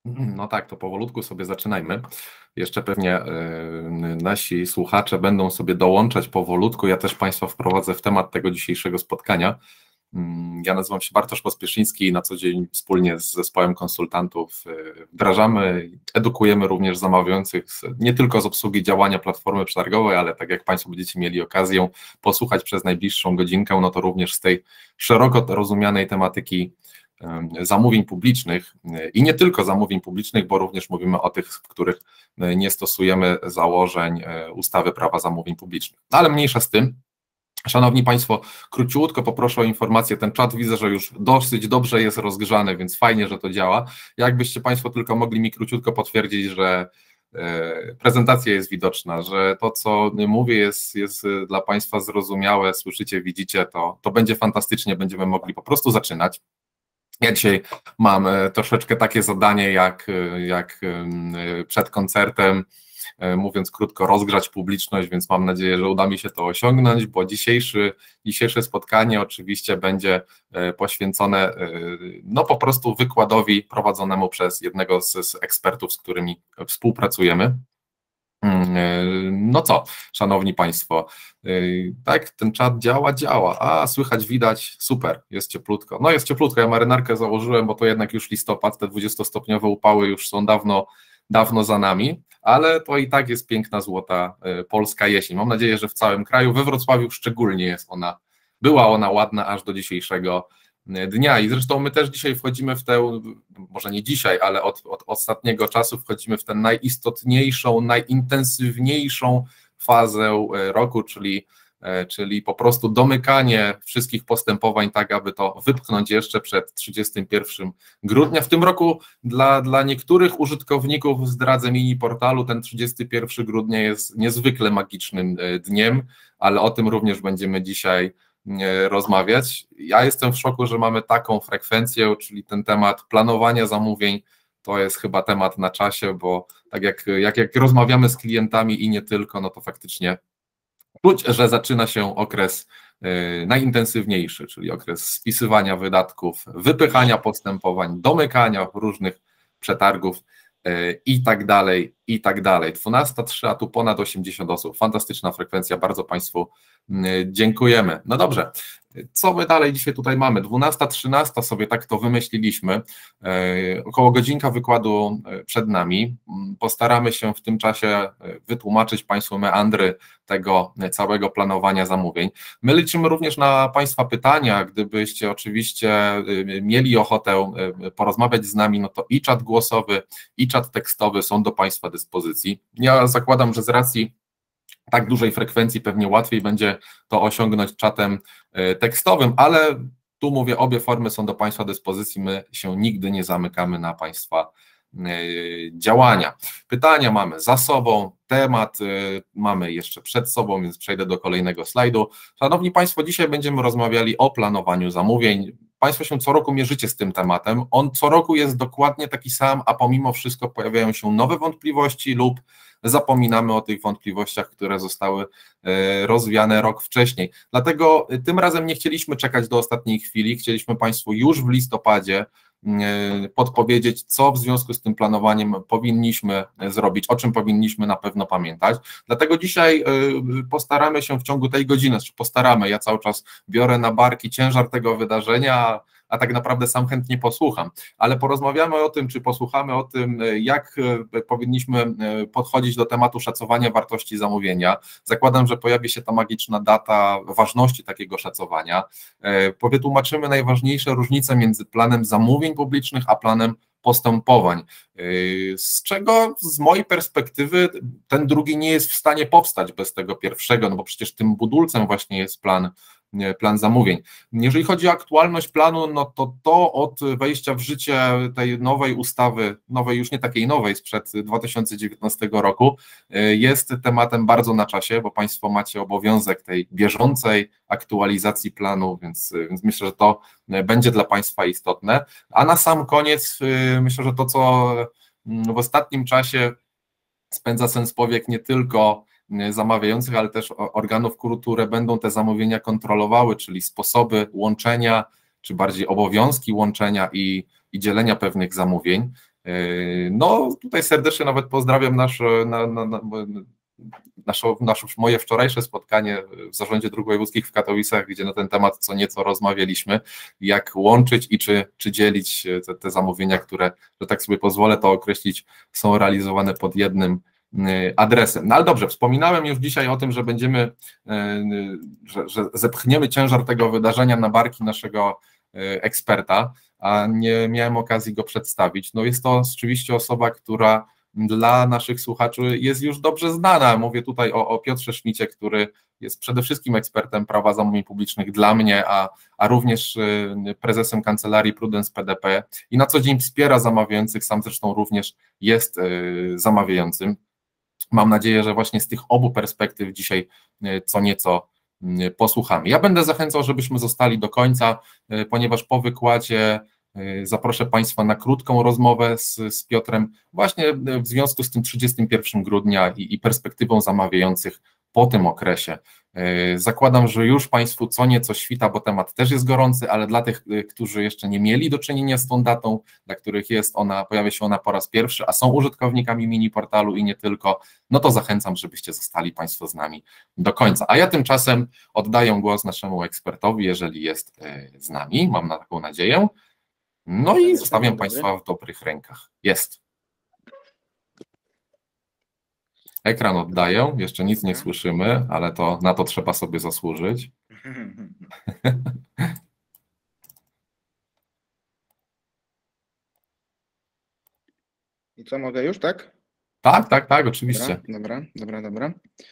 No tak, to powolutku sobie zaczynajmy. Jeszcze pewnie nasi słuchacze będą sobie dołączać powolutku. Ja też Państwa wprowadzę w temat tego dzisiejszego spotkania. Ja nazywam się Bartosz Pospieszyński i na co dzień wspólnie z zespołem konsultantów wdrażamy, edukujemy również zamawiających nie tylko z obsługi działania platformy przetargowej, ale tak jak Państwo będziecie mieli okazję posłuchać przez najbliższą godzinkę, no to również z tej szeroko rozumianej tematyki zamówień publicznych i nie tylko zamówień publicznych, bo również mówimy o tych, w których nie stosujemy założeń ustawy Prawa zamówień publicznych. Ale mniejsza z tym. Szanowni Państwo, króciutko poproszę o informację. Ten czat widzę, że już dosyć dobrze jest rozgrzany, więc fajnie, że to działa. Jakbyście Państwo tylko mogli mi króciutko potwierdzić, że prezentacja jest widoczna, że to, co mówię, jest dla Państwa zrozumiałe, słyszycie, widzicie, to będzie fantastycznie, będziemy mogli po prostu zaczynać. Ja dzisiaj mam troszeczkę takie zadanie jak przed koncertem, mówiąc krótko, rozgrzać publiczność, więc mam nadzieję, że uda mi się to osiągnąć, bo dzisiejsze spotkanie oczywiście będzie poświęcone no po prostu wykładowi prowadzonemu przez jednego z ekspertów, z którymi współpracujemy. No co, szanowni Państwo, tak, ten czat działa, słychać, widać, super, jest cieplutko. No jest cieplutko, ja marynarkę założyłem, bo to jednak już listopad, te 20-stopniowe upały już są dawno za nami, ale to i tak jest piękna, złota polska jesień. Mam nadzieję, że w całym kraju, we Wrocławiu szczególnie była ona ładna aż do dzisiejszego dnia i zresztą my też dzisiaj wchodzimy w tę, może nie dzisiaj, ale od ostatniego czasu wchodzimy w tę najistotniejszą, najintensywniejszą fazę roku, czyli po prostu domykanie wszystkich postępowań tak, aby to wypchnąć jeszcze przed 31 grudnia. W tym roku dla niektórych użytkowników, zdradzę mini portalu, ten 31 grudnia jest niezwykle magicznym dniem, ale o tym również będziemy dzisiaj rozmawiać. Ja jestem w szoku, że mamy taką frekwencję, czyli ten temat planowania zamówień to jest chyba temat na czasie, bo tak jak rozmawiamy z klientami i nie tylko, no to faktycznie czuć, że zaczyna się okres najintensywniejszy, czyli okres spisywania wydatków, wypychania postępowań, domykania różnych przetargów i tak dalej, i tak dalej. 12:03, a tu ponad 80 osób. Fantastyczna frekwencja, bardzo Państwu dziękujemy. No dobrze, co my dalej dzisiaj tutaj mamy? 12:13 sobie tak to wymyśliliśmy, około godzinka wykładu przed nami. Postaramy się w tym czasie wytłumaczyć Państwu meandry tego całego planowania zamówień. My liczymy również na Państwa pytania, gdybyście oczywiście mieli ochotę porozmawiać z nami, no to i czat głosowy, i czat tekstowy są do Państwa dyspozycji. Ja zakładam, że z racji tak dużej frekwencji pewnie łatwiej będzie to osiągnąć czatem tekstowym, ale tu mówię, obie formy są do Państwa dyspozycji, my się nigdy nie zamykamy na Państwa działania. Pytania mamy za sobą, temat mamy jeszcze przed sobą, więc przejdę do kolejnego slajdu. Szanowni Państwo, dzisiaj będziemy rozmawiali o planowaniu zamówień. Państwo się co roku mierzycie z tym tematem, on co roku jest dokładnie taki sam, a pomimo wszystko pojawiają się nowe wątpliwości lub zapominamy o tych wątpliwościach, które zostały rozwiane rok wcześniej. Dlatego tym razem nie chcieliśmy czekać do ostatniej chwili, chcieliśmy Państwu już w listopadzie podpowiedzieć, co w związku z tym planowaniem powinniśmy zrobić, o czym powinniśmy na pewno pamiętać. Dlatego dzisiaj postaramy się w ciągu tej godziny, ja cały czas biorę na barki ciężar tego wydarzenia, a tak naprawdę sam chętnie posłucham, ale porozmawiamy o tym, czy posłuchamy o tym, jak powinniśmy podchodzić do tematu szacowania wartości zamówienia. Zakładam, że pojawi się ta magiczna data ważności takiego szacowania. Wytłumaczymy najważniejsze różnice między planem zamówień publicznych, a planem postępowań, z czego z mojej perspektywy ten drugi nie jest w stanie powstać bez tego pierwszego, no bo przecież tym budulcem właśnie jest plan zamówień. Jeżeli chodzi o aktualność planu, no to od wejścia w życie tej nowej ustawy, nowej już nie takiej nowej, sprzed 2019 roku, jest tematem bardzo na czasie, bo Państwo macie obowiązek tej bieżącej aktualizacji planu, więc myślę, że to będzie dla Państwa istotne. A na sam koniec myślę, że to, co w ostatnim czasie spędza sens powiek nie tylko zamawiających, ale też organów, które będą te zamówienia kontrolowały, czyli sposoby łączenia, czy bardziej obowiązki łączenia i dzielenia pewnych zamówień. No tutaj serdecznie nawet pozdrawiam moje wczorajsze spotkanie w Zarządzie Dróg Wojewódzkich w Katowicach, gdzie na ten temat co nieco rozmawialiśmy, jak łączyć i czy dzielić te zamówienia, które, że tak sobie pozwolę to określić, są realizowane pod jednym adresem. No ale dobrze, wspominałem już dzisiaj o tym, że będziemy, że zepchniemy ciężar tego wydarzenia na barki naszego eksperta, a nie miałem okazji go przedstawić. No jest to rzeczywiście osoba, która dla naszych słuchaczy jest już dobrze znana. Mówię tutaj o Piotrze Szmicie, który jest przede wszystkim ekspertem prawa zamówień publicznych dla mnie, a również prezesem kancelarii Prudence PDP i na co dzień wspiera zamawiających, sam zresztą również jest zamawiającym. Mam nadzieję, że właśnie z tych obu perspektyw dzisiaj co nieco posłuchamy. Ja będę zachęcał, żebyśmy zostali do końca, ponieważ po wykładzie zaproszę Państwa na krótką rozmowę z Piotrem właśnie w związku z tym 31 grudnia i perspektywą zamawiających po tym okresie. Zakładam, że już Państwu co nieco świta, bo temat też jest gorący, ale dla tych, którzy jeszcze nie mieli do czynienia z tą datą, dla których pojawia się ona po raz pierwszy, a są użytkownikami mini portalu i nie tylko, no to zachęcam, żebyście zostali Państwo z nami do końca. A ja tymczasem oddaję głos naszemu ekspertowi, jeżeli jest z nami, mam na taką nadzieję. No i zostawiam Państwa w dobrych rękach. Jest. Ekran oddaję, jeszcze nic nie słyszymy, ale na to trzeba sobie zasłużyć. I co, mogę już, tak? Tak, oczywiście. Dobra.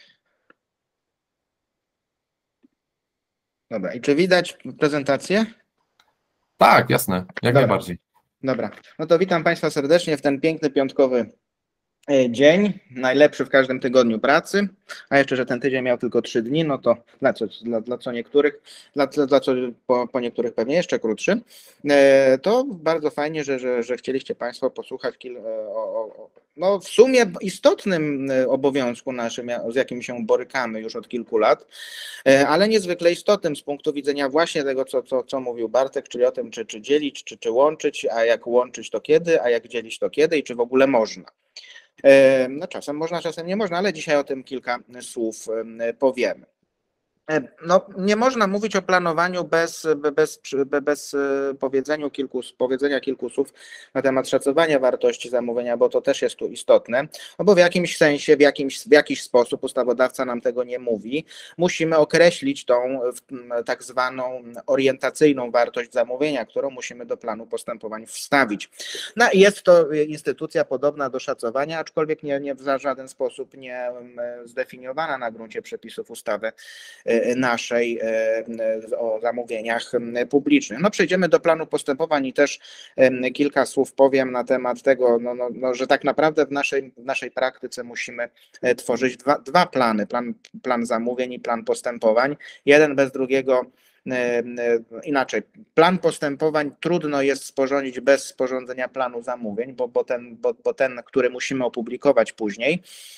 Dobra, i czy widać prezentację? Tak, jasne, jak najbardziej. Dobra, no to witam Państwa serdecznie w ten piękny piątkowy dzień, najlepszy w każdym tygodniu pracy, a jeszcze, że ten tydzień miał tylko 3 dni, no to dla co niektórych, po niektórych pewnie jeszcze krótszy, to bardzo fajnie, że chcieliście Państwo posłuchać no w sumie istotnym obowiązku naszym, z jakim się borykamy już od kilku lat, ale niezwykle istotnym z punktu widzenia właśnie tego, co mówił Bartek, czyli o tym, czy dzielić, czy łączyć, a jak łączyć to kiedy, a jak dzielić to kiedy i czy w ogóle można. No czasem można, czasem nie można, ale dzisiaj o tym kilka słów powiemy. No, nie można mówić o planowaniu bez powiedzenia kilku słów na temat szacowania wartości zamówienia, bo to też jest tu istotne, no bo w jakimś sensie, w jakiś sposób ustawodawca nam tego nie mówi. Musimy określić tą tak zwaną orientacyjną wartość zamówienia, którą musimy do planu postępowań wstawić. No i jest to instytucja podobna do szacowania, aczkolwiek nie w żaden sposób nie zdefiniowana na gruncie przepisów ustawy naszej o zamówieniach publicznych. No przejdziemy do planu postępowań i też kilka słów powiem na temat tego, że tak naprawdę w naszej praktyce musimy tworzyć dwa plany, plan zamówień i plan postępowań. Jeden bez drugiego inaczej. Plan postępowań trudno jest sporządzić bez sporządzenia planu zamówień, bo ten, który musimy opublikować później,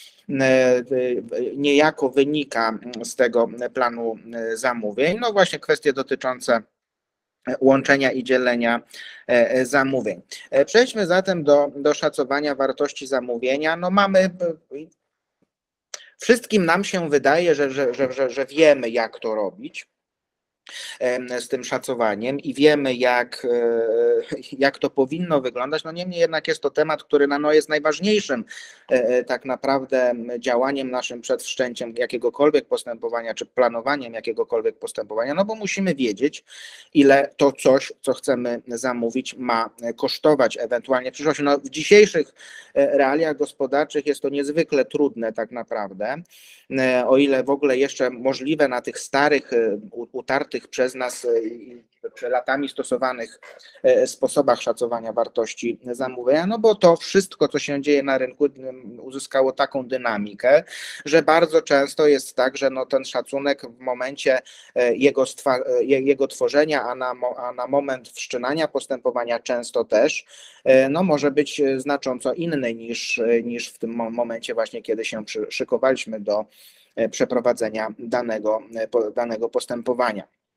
niejako wynika z tego planu zamówień. No właśnie kwestie dotyczące łączenia i dzielenia zamówień. Przejdźmy zatem do szacowania wartości zamówienia. No wszystkim nam się wydaje, że wiemy, jak to robić z tym szacowaniem i wiemy, jak to powinno wyglądać. No niemniej jednak jest to temat, który jest najważniejszym tak naprawdę działaniem naszym przed wszczęciem jakiegokolwiek postępowania, czy planowaniem jakiegokolwiek postępowania, no bo musimy wiedzieć, ile to coś, co chcemy zamówić, ma kosztować ewentualnie w przyszłości. No, w dzisiejszych realiach gospodarczych jest to niezwykle trudne tak naprawdę, o ile w ogóle jeszcze możliwe na tych starych, utartych przez nas latami stosowanych sposobach szacowania wartości zamówienia, no bo to wszystko, co się dzieje na rynku, uzyskało taką dynamikę, że bardzo często jest tak, że ten szacunek w momencie jego tworzenia, a na moment wszczynania postępowania często też, może być znacząco inny niż w tym momencie właśnie, kiedy się szykowaliśmy do przeprowadzenia danego postępowania.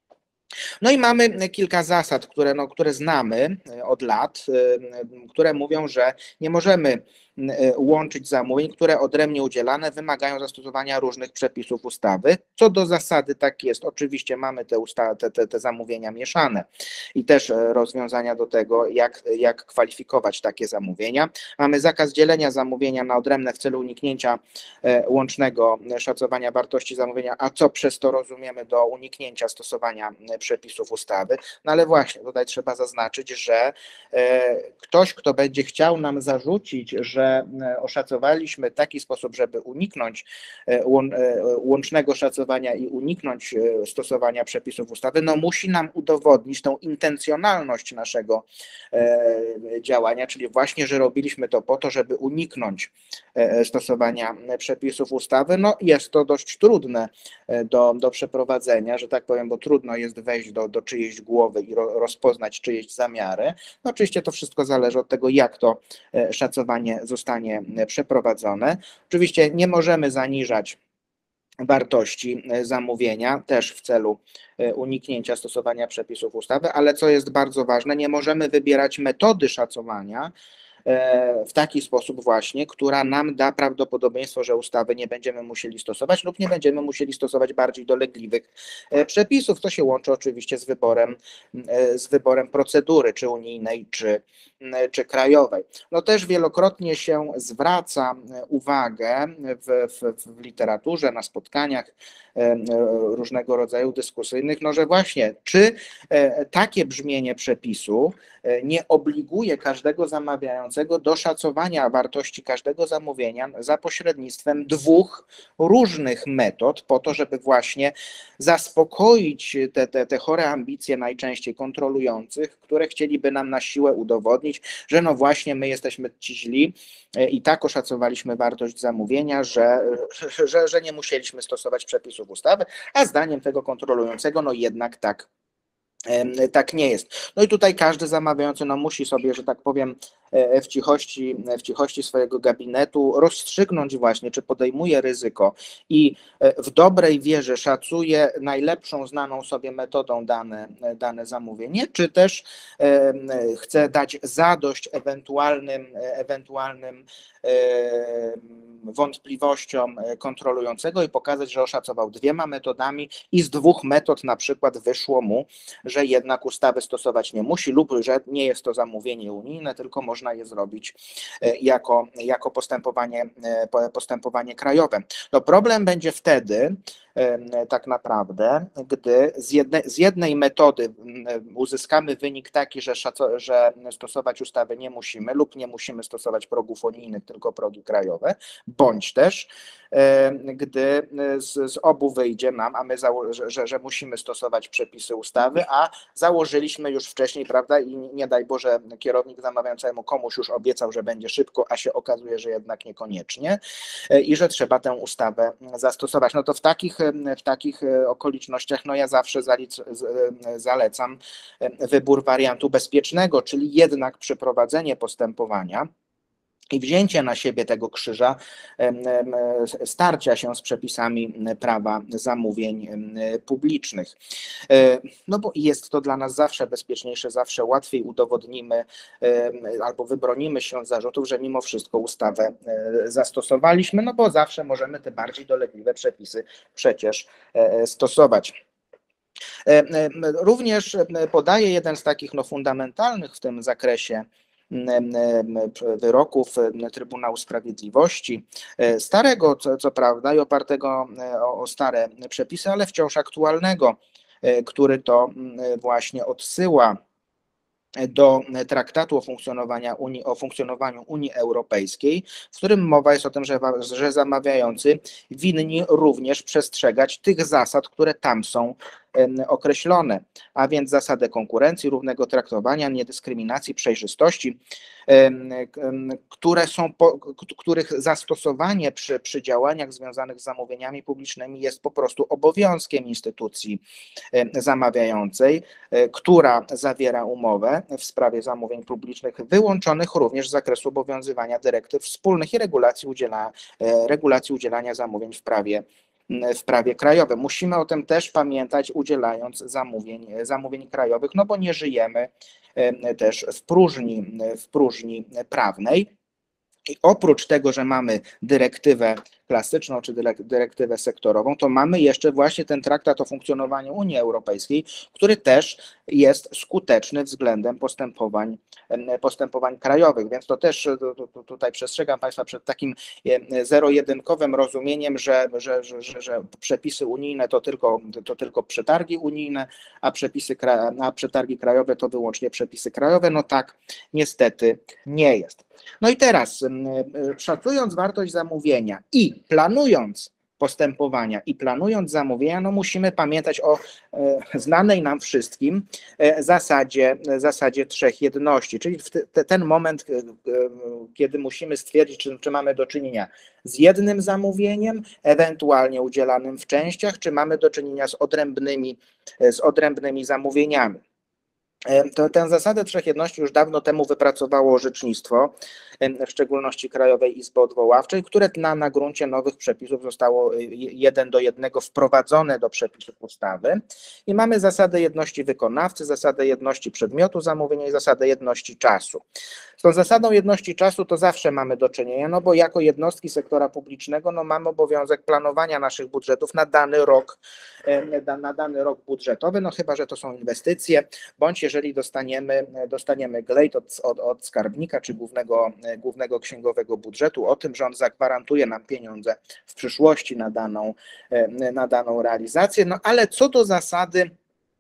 No i mamy kilka zasad, które znamy od lat, które mówią, że nie możemy łączyć zamówień, które odrębnie udzielane wymagają zastosowania różnych przepisów ustawy. Co do zasady tak jest. Oczywiście mamy te zamówienia mieszane i też rozwiązania do tego, jak kwalifikować takie zamówienia. Mamy zakaz dzielenia zamówienia na odrębne w celu uniknięcia łącznego szacowania wartości zamówienia, a co przez to rozumiemy do uniknięcia stosowania przepisów ustawy. No ale właśnie tutaj trzeba zaznaczyć, że ktoś, kto będzie chciał nam zarzucić, że oszacowaliśmy w taki sposób, żeby uniknąć łącznego szacowania i uniknąć stosowania przepisów ustawy, no musi nam udowodnić tą intencjonalność naszego działania, czyli właśnie, że robiliśmy to po to, żeby uniknąć stosowania przepisów ustawy. No jest to dość trudne do przeprowadzenia, że tak powiem, bo trudno jest wejść do czyjejś głowy i rozpoznać czyjeś zamiary. No oczywiście to wszystko zależy od tego, jak to szacowanie zostanie przeprowadzone. Oczywiście nie możemy zaniżać wartości zamówienia, też w celu uniknięcia stosowania przepisów ustawy, ale co jest bardzo ważne, nie możemy wybierać metody szacowania w taki sposób właśnie, która nam da prawdopodobieństwo, że ustawy nie będziemy musieli stosować lub nie będziemy musieli stosować bardziej dolegliwych przepisów. To się łączy oczywiście z wyborem procedury, czy unijnej, czy krajowej. No też wielokrotnie się zwraca uwagę w literaturze, na spotkaniach różnego rodzaju dyskusyjnych, no że właśnie, czy takie brzmienie przepisu nie obliguje każdego zamawiającego do szacowania wartości każdego zamówienia za pośrednictwem dwóch różnych metod, po to, żeby właśnie zaspokoić te chore ambicje najczęściej kontrolujących, które chcieliby nam na siłę udowodnić, że no właśnie my jesteśmy ci źli i tak oszacowaliśmy wartość zamówienia, że nie musieliśmy stosować przepisów ustawy, a zdaniem tego kontrolującego no jednak tak nie jest. No i tutaj każdy zamawiający no musi sobie, że tak powiem, w cichości swojego gabinetu rozstrzygnąć właśnie, czy podejmuje ryzyko i w dobrej wierze szacuje najlepszą znaną sobie metodą dane zamówienie, czy też chce dać zadość ewentualnym wątpliwościom kontrolującego i pokazać, że oszacował dwiema metodami i z dwóch metod na przykład wyszło mu, że jednak ustawy stosować nie musi lub że nie jest to zamówienie unijne, tylko można je zrobić jako postępowanie krajowe. No problem będzie wtedy tak naprawdę, gdy z jednej metody uzyskamy wynik taki, że stosować ustawy nie musimy lub nie musimy stosować progów unijnych, tylko progi krajowe, bądź też gdy z obu wyjdzie nam, a my że musimy stosować przepisy ustawy, a założyliśmy już wcześniej, prawda, i nie daj Boże kierownik zamawiającemu komuś już obiecał, że będzie szybko, a się okazuje, że jednak niekoniecznie i że trzeba tę ustawę zastosować. No to w takich okolicznościach no ja zawsze zalecam wybór wariantu bezpiecznego, czyli jednak przeprowadzenie postępowania i wzięcie na siebie tego krzyża starcia się z przepisami prawa zamówień publicznych. No bo jest to dla nas zawsze bezpieczniejsze, zawsze łatwiej udowodnimy albo wybronimy się od zarzutów, że mimo wszystko ustawę zastosowaliśmy, no bo zawsze możemy te bardziej dolegliwe przepisy przecież stosować. Również podaję jeden z takich fundamentalnych w tym zakresie wyroków Trybunału Sprawiedliwości, starego co prawda i opartego o stare przepisy, ale wciąż aktualnego, który to właśnie odsyła do Traktatu o funkcjonowaniu Unii Europejskiej, w którym mowa jest o tym, że zamawiający winni również przestrzegać tych zasad, które tam są określone, a więc zasady konkurencji, równego traktowania, niedyskryminacji, przejrzystości, których zastosowanie przy działaniach związanych z zamówieniami publicznymi jest po prostu obowiązkiem instytucji zamawiającej, która zawiera umowę w sprawie zamówień publicznych, wyłączonych również z zakresu obowiązywania dyrektyw wspólnych i regulacji udzielania zamówień w prawie w prawie krajowym. Musimy o tym też pamiętać, udzielając zamówień krajowych, no bo nie żyjemy też w próżni prawnej. I oprócz tego, że mamy dyrektywę klasyczną czy dyrektywę sektorową, to mamy jeszcze właśnie ten traktat o funkcjonowaniu Unii Europejskiej, który też jest skuteczny względem postępowań krajowych, więc to też tutaj przestrzegam Państwa przed takim zero-jedynkowym rozumieniem, że przepisy unijne to tylko przetargi unijne, a przetargi krajowe to wyłącznie przepisy krajowe. No tak niestety nie jest. No i teraz, szacując wartość zamówienia i planując postępowania i planując zamówienia, no musimy pamiętać o znanej nam wszystkim zasadzie trzech jedności, czyli ten moment, kiedy musimy stwierdzić, czy mamy do czynienia z jednym zamówieniem, ewentualnie udzielanym w częściach, czy mamy do czynienia z odrębnymi zamówieniami. Tę zasadę trzech jedności już dawno temu wypracowało orzecznictwo, w szczególności Krajowej Izby Odwoławczej, które na gruncie nowych przepisów zostało 1:1 wprowadzone do przepisów ustawy. I mamy zasadę jedności wykonawcy, zasadę jedności przedmiotu zamówienia i zasadę jedności czasu. Z tą zasadą jedności czasu to zawsze mamy do czynienia, no bo jako jednostki sektora publicznego mamy obowiązek planowania naszych budżetów na dany rok budżetowy, no chyba że to są inwestycje, bądź jeżeli dostaniemy glejt od skarbnika czy głównego księgowego budżetu o tym, że on zagwarantuje nam pieniądze w przyszłości na daną realizację, no ale co do zasady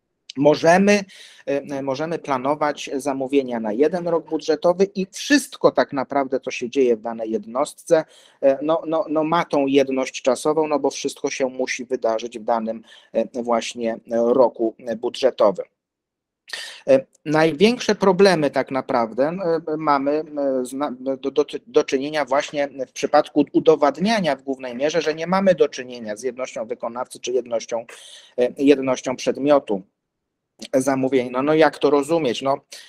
możemy planować zamówienia na jeden rok budżetowy i wszystko tak naprawdę, co się dzieje w danej jednostce, ma tą jedność czasową, no bo wszystko się musi wydarzyć w danym właśnie roku budżetowym. Największe problemy tak naprawdę mamy do czynienia właśnie w przypadku udowadniania w głównej mierze, że nie mamy do czynienia z jednością wykonawcy czy jednością przedmiotu zamówień. No jak to rozumieć?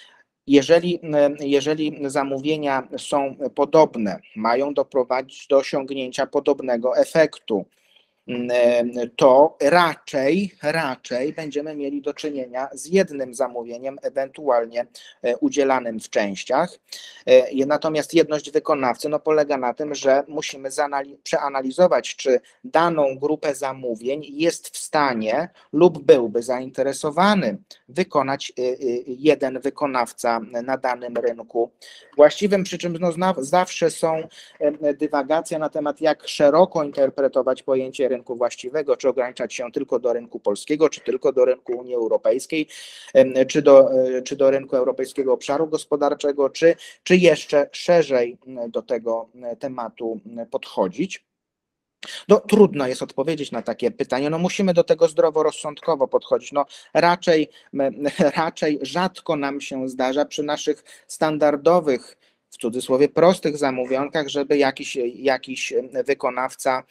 Jeżeli zamówienia są podobne, mają doprowadzić do osiągnięcia podobnego efektu, to raczej będziemy mieli do czynienia z jednym zamówieniem, ewentualnie udzielanym w częściach. Natomiast jedność wykonawcy polega na tym, że musimy przeanalizować, czy daną grupę zamówień jest w stanie lub byłby zainteresowany wykonać jeden wykonawca na danym rynku właściwym, przy czym zawsze są dywagacje na temat, jak szeroko interpretować pojęcie rynku właściwego, czy ograniczać się tylko do rynku polskiego, czy tylko do rynku Unii Europejskiej, czy do rynku Europejskiego Obszaru Gospodarczego, czy jeszcze szerzej do tego tematu podchodzić. Trudno jest odpowiedzieć na takie pytanie, musimy do tego zdroworozsądkowo podchodzić. Raczej rzadko nam się zdarza przy naszych standardowych, w cudzysłowie prostych zamówionkach, żeby jakiś wykonawca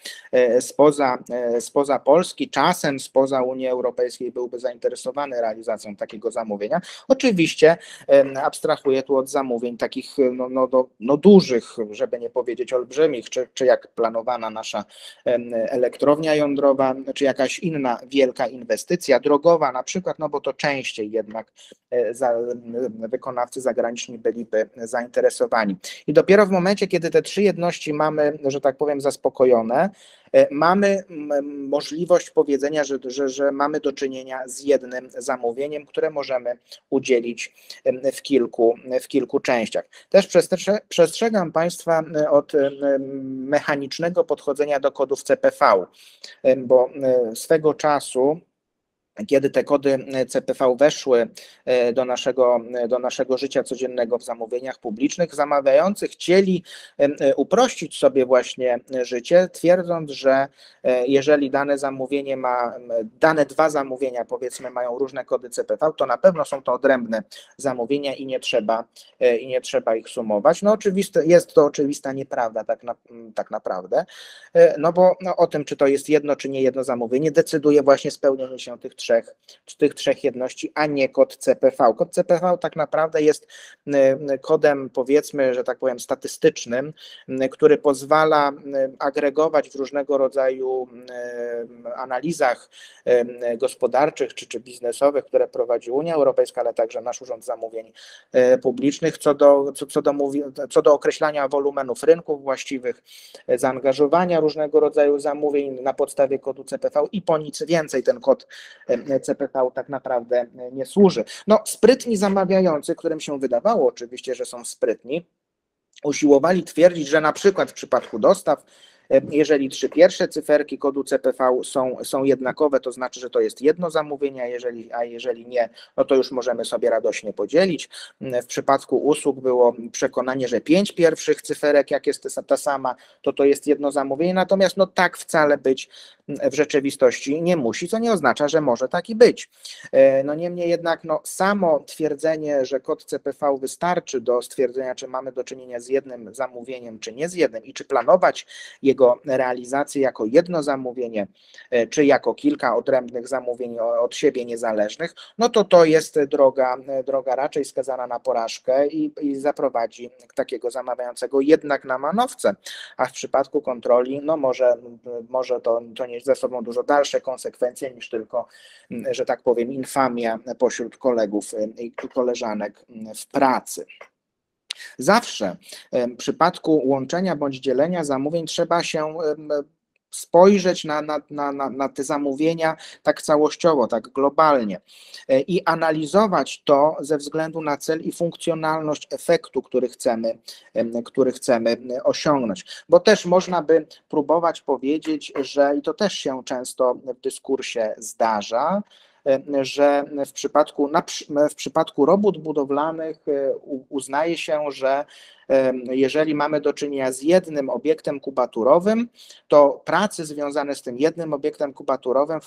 spoza Polski, czasem spoza Unii Europejskiej byłby zainteresowany realizacją takiego zamówienia. Oczywiście abstrahuję tu od zamówień takich dużych, żeby nie powiedzieć olbrzymich, czy jak planowana nasza elektrownia jądrowa, czy jakaś inna wielka inwestycja drogowa na przykład, bo to częściej jednak wykonawcy zagraniczni byliby zainteresowani. I dopiero w momencie, kiedy te trzy jedności mamy, że tak powiem, zaspokojone, mamy możliwość powiedzenia, że mamy do czynienia z jednym zamówieniem, które możemy udzielić w kilku częściach. Też przestrzegam Państwa od mechanicznego podchodzenia do kodów CPV, bo swego czasu, kiedy te kody CPV weszły do naszego życia codziennego w zamówieniach publicznych, zamawiający chcieli uprościć sobie właśnie życie, twierdząc, że jeżeli dane dwa zamówienia, powiedzmy, mają różne kody CPV, to na pewno są to odrębne zamówienia i nie trzeba ich sumować. Jest to oczywista nieprawda tak naprawdę, bo o tym, czy to jest jedno, czy nie jedno zamówienie, decyduje właśnie spełnienie się tych trzech trzech jedności, a nie kod CPV. Kod CPV tak naprawdę jest kodem, powiedzmy, że tak powiem, statystycznym, który pozwala agregować w różnego rodzaju analizach gospodarczych czy biznesowych, które prowadzi Unia Europejska, ale także nasz Urząd Zamówień Publicznych, co do określania wolumenów rynków właściwych, zaangażowania różnego rodzaju zamówień na podstawie kodu CPV i po nic więcej ten kod CPV tak naprawdę nie służy. No, sprytni zamawiający, którym się wydawało oczywiście, że są sprytni, usiłowali twierdzić, że na przykład w przypadku dostaw, jeżeli 3 pierwsze cyferki kodu CPV są jednakowe, to znaczy, że to jest jedno zamówienie, a jeżeli nie, no to już możemy sobie radośnie podzielić. W przypadku usług było przekonanie, że 5 pierwszych cyferek, jak jest ta sama, to jest jedno zamówienie, natomiast no tak wcale być w rzeczywistości nie musi, co nie oznacza, że może tak i być. No niemniej jednak samo twierdzenie, że kod CPV wystarczy do stwierdzenia, czy mamy do czynienia z jednym zamówieniem, czy nie z jednym i czy planować jego realizację jako jedno zamówienie, czy jako kilka odrębnych zamówień od siebie niezależnych, no to jest droga raczej skazana na porażkę i zaprowadzi takiego zamawiającego jednak na manowce, a w przypadku kontroli może to nieść ze sobą dużo dalsze konsekwencje niż tylko, że tak powiem, infamia pośród kolegów i koleżanek w pracy. Zawsze w przypadku łączenia bądź dzielenia zamówień trzeba się spojrzeć na te zamówienia tak całościowo, tak globalnie i analizować to ze względu na cel i funkcjonalność efektu, który chcemy osiągnąć. Bo też można by próbować powiedzieć, że i to też się często w dyskursie zdarza, że w przypadku robót budowlanych uznaje się, że jeżeli mamy do czynienia z jednym obiektem kubaturowym, to prace związane z tym jednym obiektem kubaturowym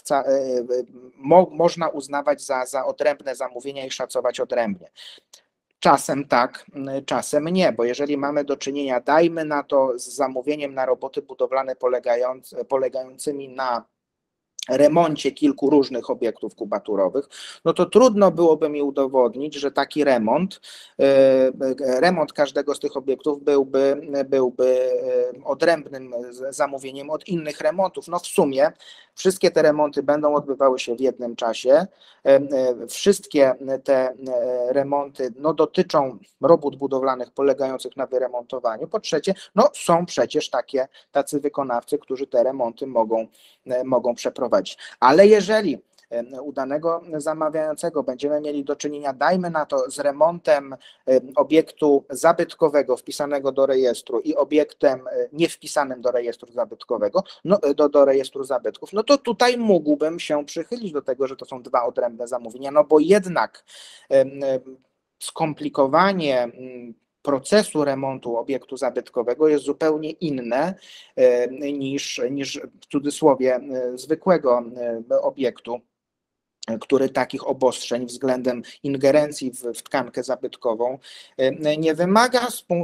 można uznawać za odrębne zamówienia i szacować odrębnie. Czasem tak, czasem nie, bo jeżeli mamy do czynienia, dajmy na to, z zamówieniem na roboty budowlane polegającymi na remoncie kilku różnych obiektów kubaturowych, no to trudno byłoby mi udowodnić, że taki remont każdego z tych obiektów byłby odrębnym zamówieniem od innych remontów. No w sumie wszystkie te remonty będą odbywały się w jednym czasie. Wszystkie te remonty dotyczą robót budowlanych polegających na wyremontowaniu. Po trzecie, są przecież tacy wykonawcy, którzy te remonty mogą przeprowadzić. Ale jeżeli u danego zamawiającego będziemy mieli do czynienia, dajmy na to, z remontem obiektu zabytkowego wpisanego do rejestru i obiektem niewpisanym do rejestru zabytkowego, do rejestru zabytków, no to tutaj mógłbym się przychylić do tego, że to są dwa odrębne zamówienia, bo jednak skomplikowanie procesu remontu obiektu zabytkowego jest zupełnie inne niż w cudzysłowie zwykłego obiektu, który takich obostrzeń względem ingerencji w tkankę zabytkową nie wymaga.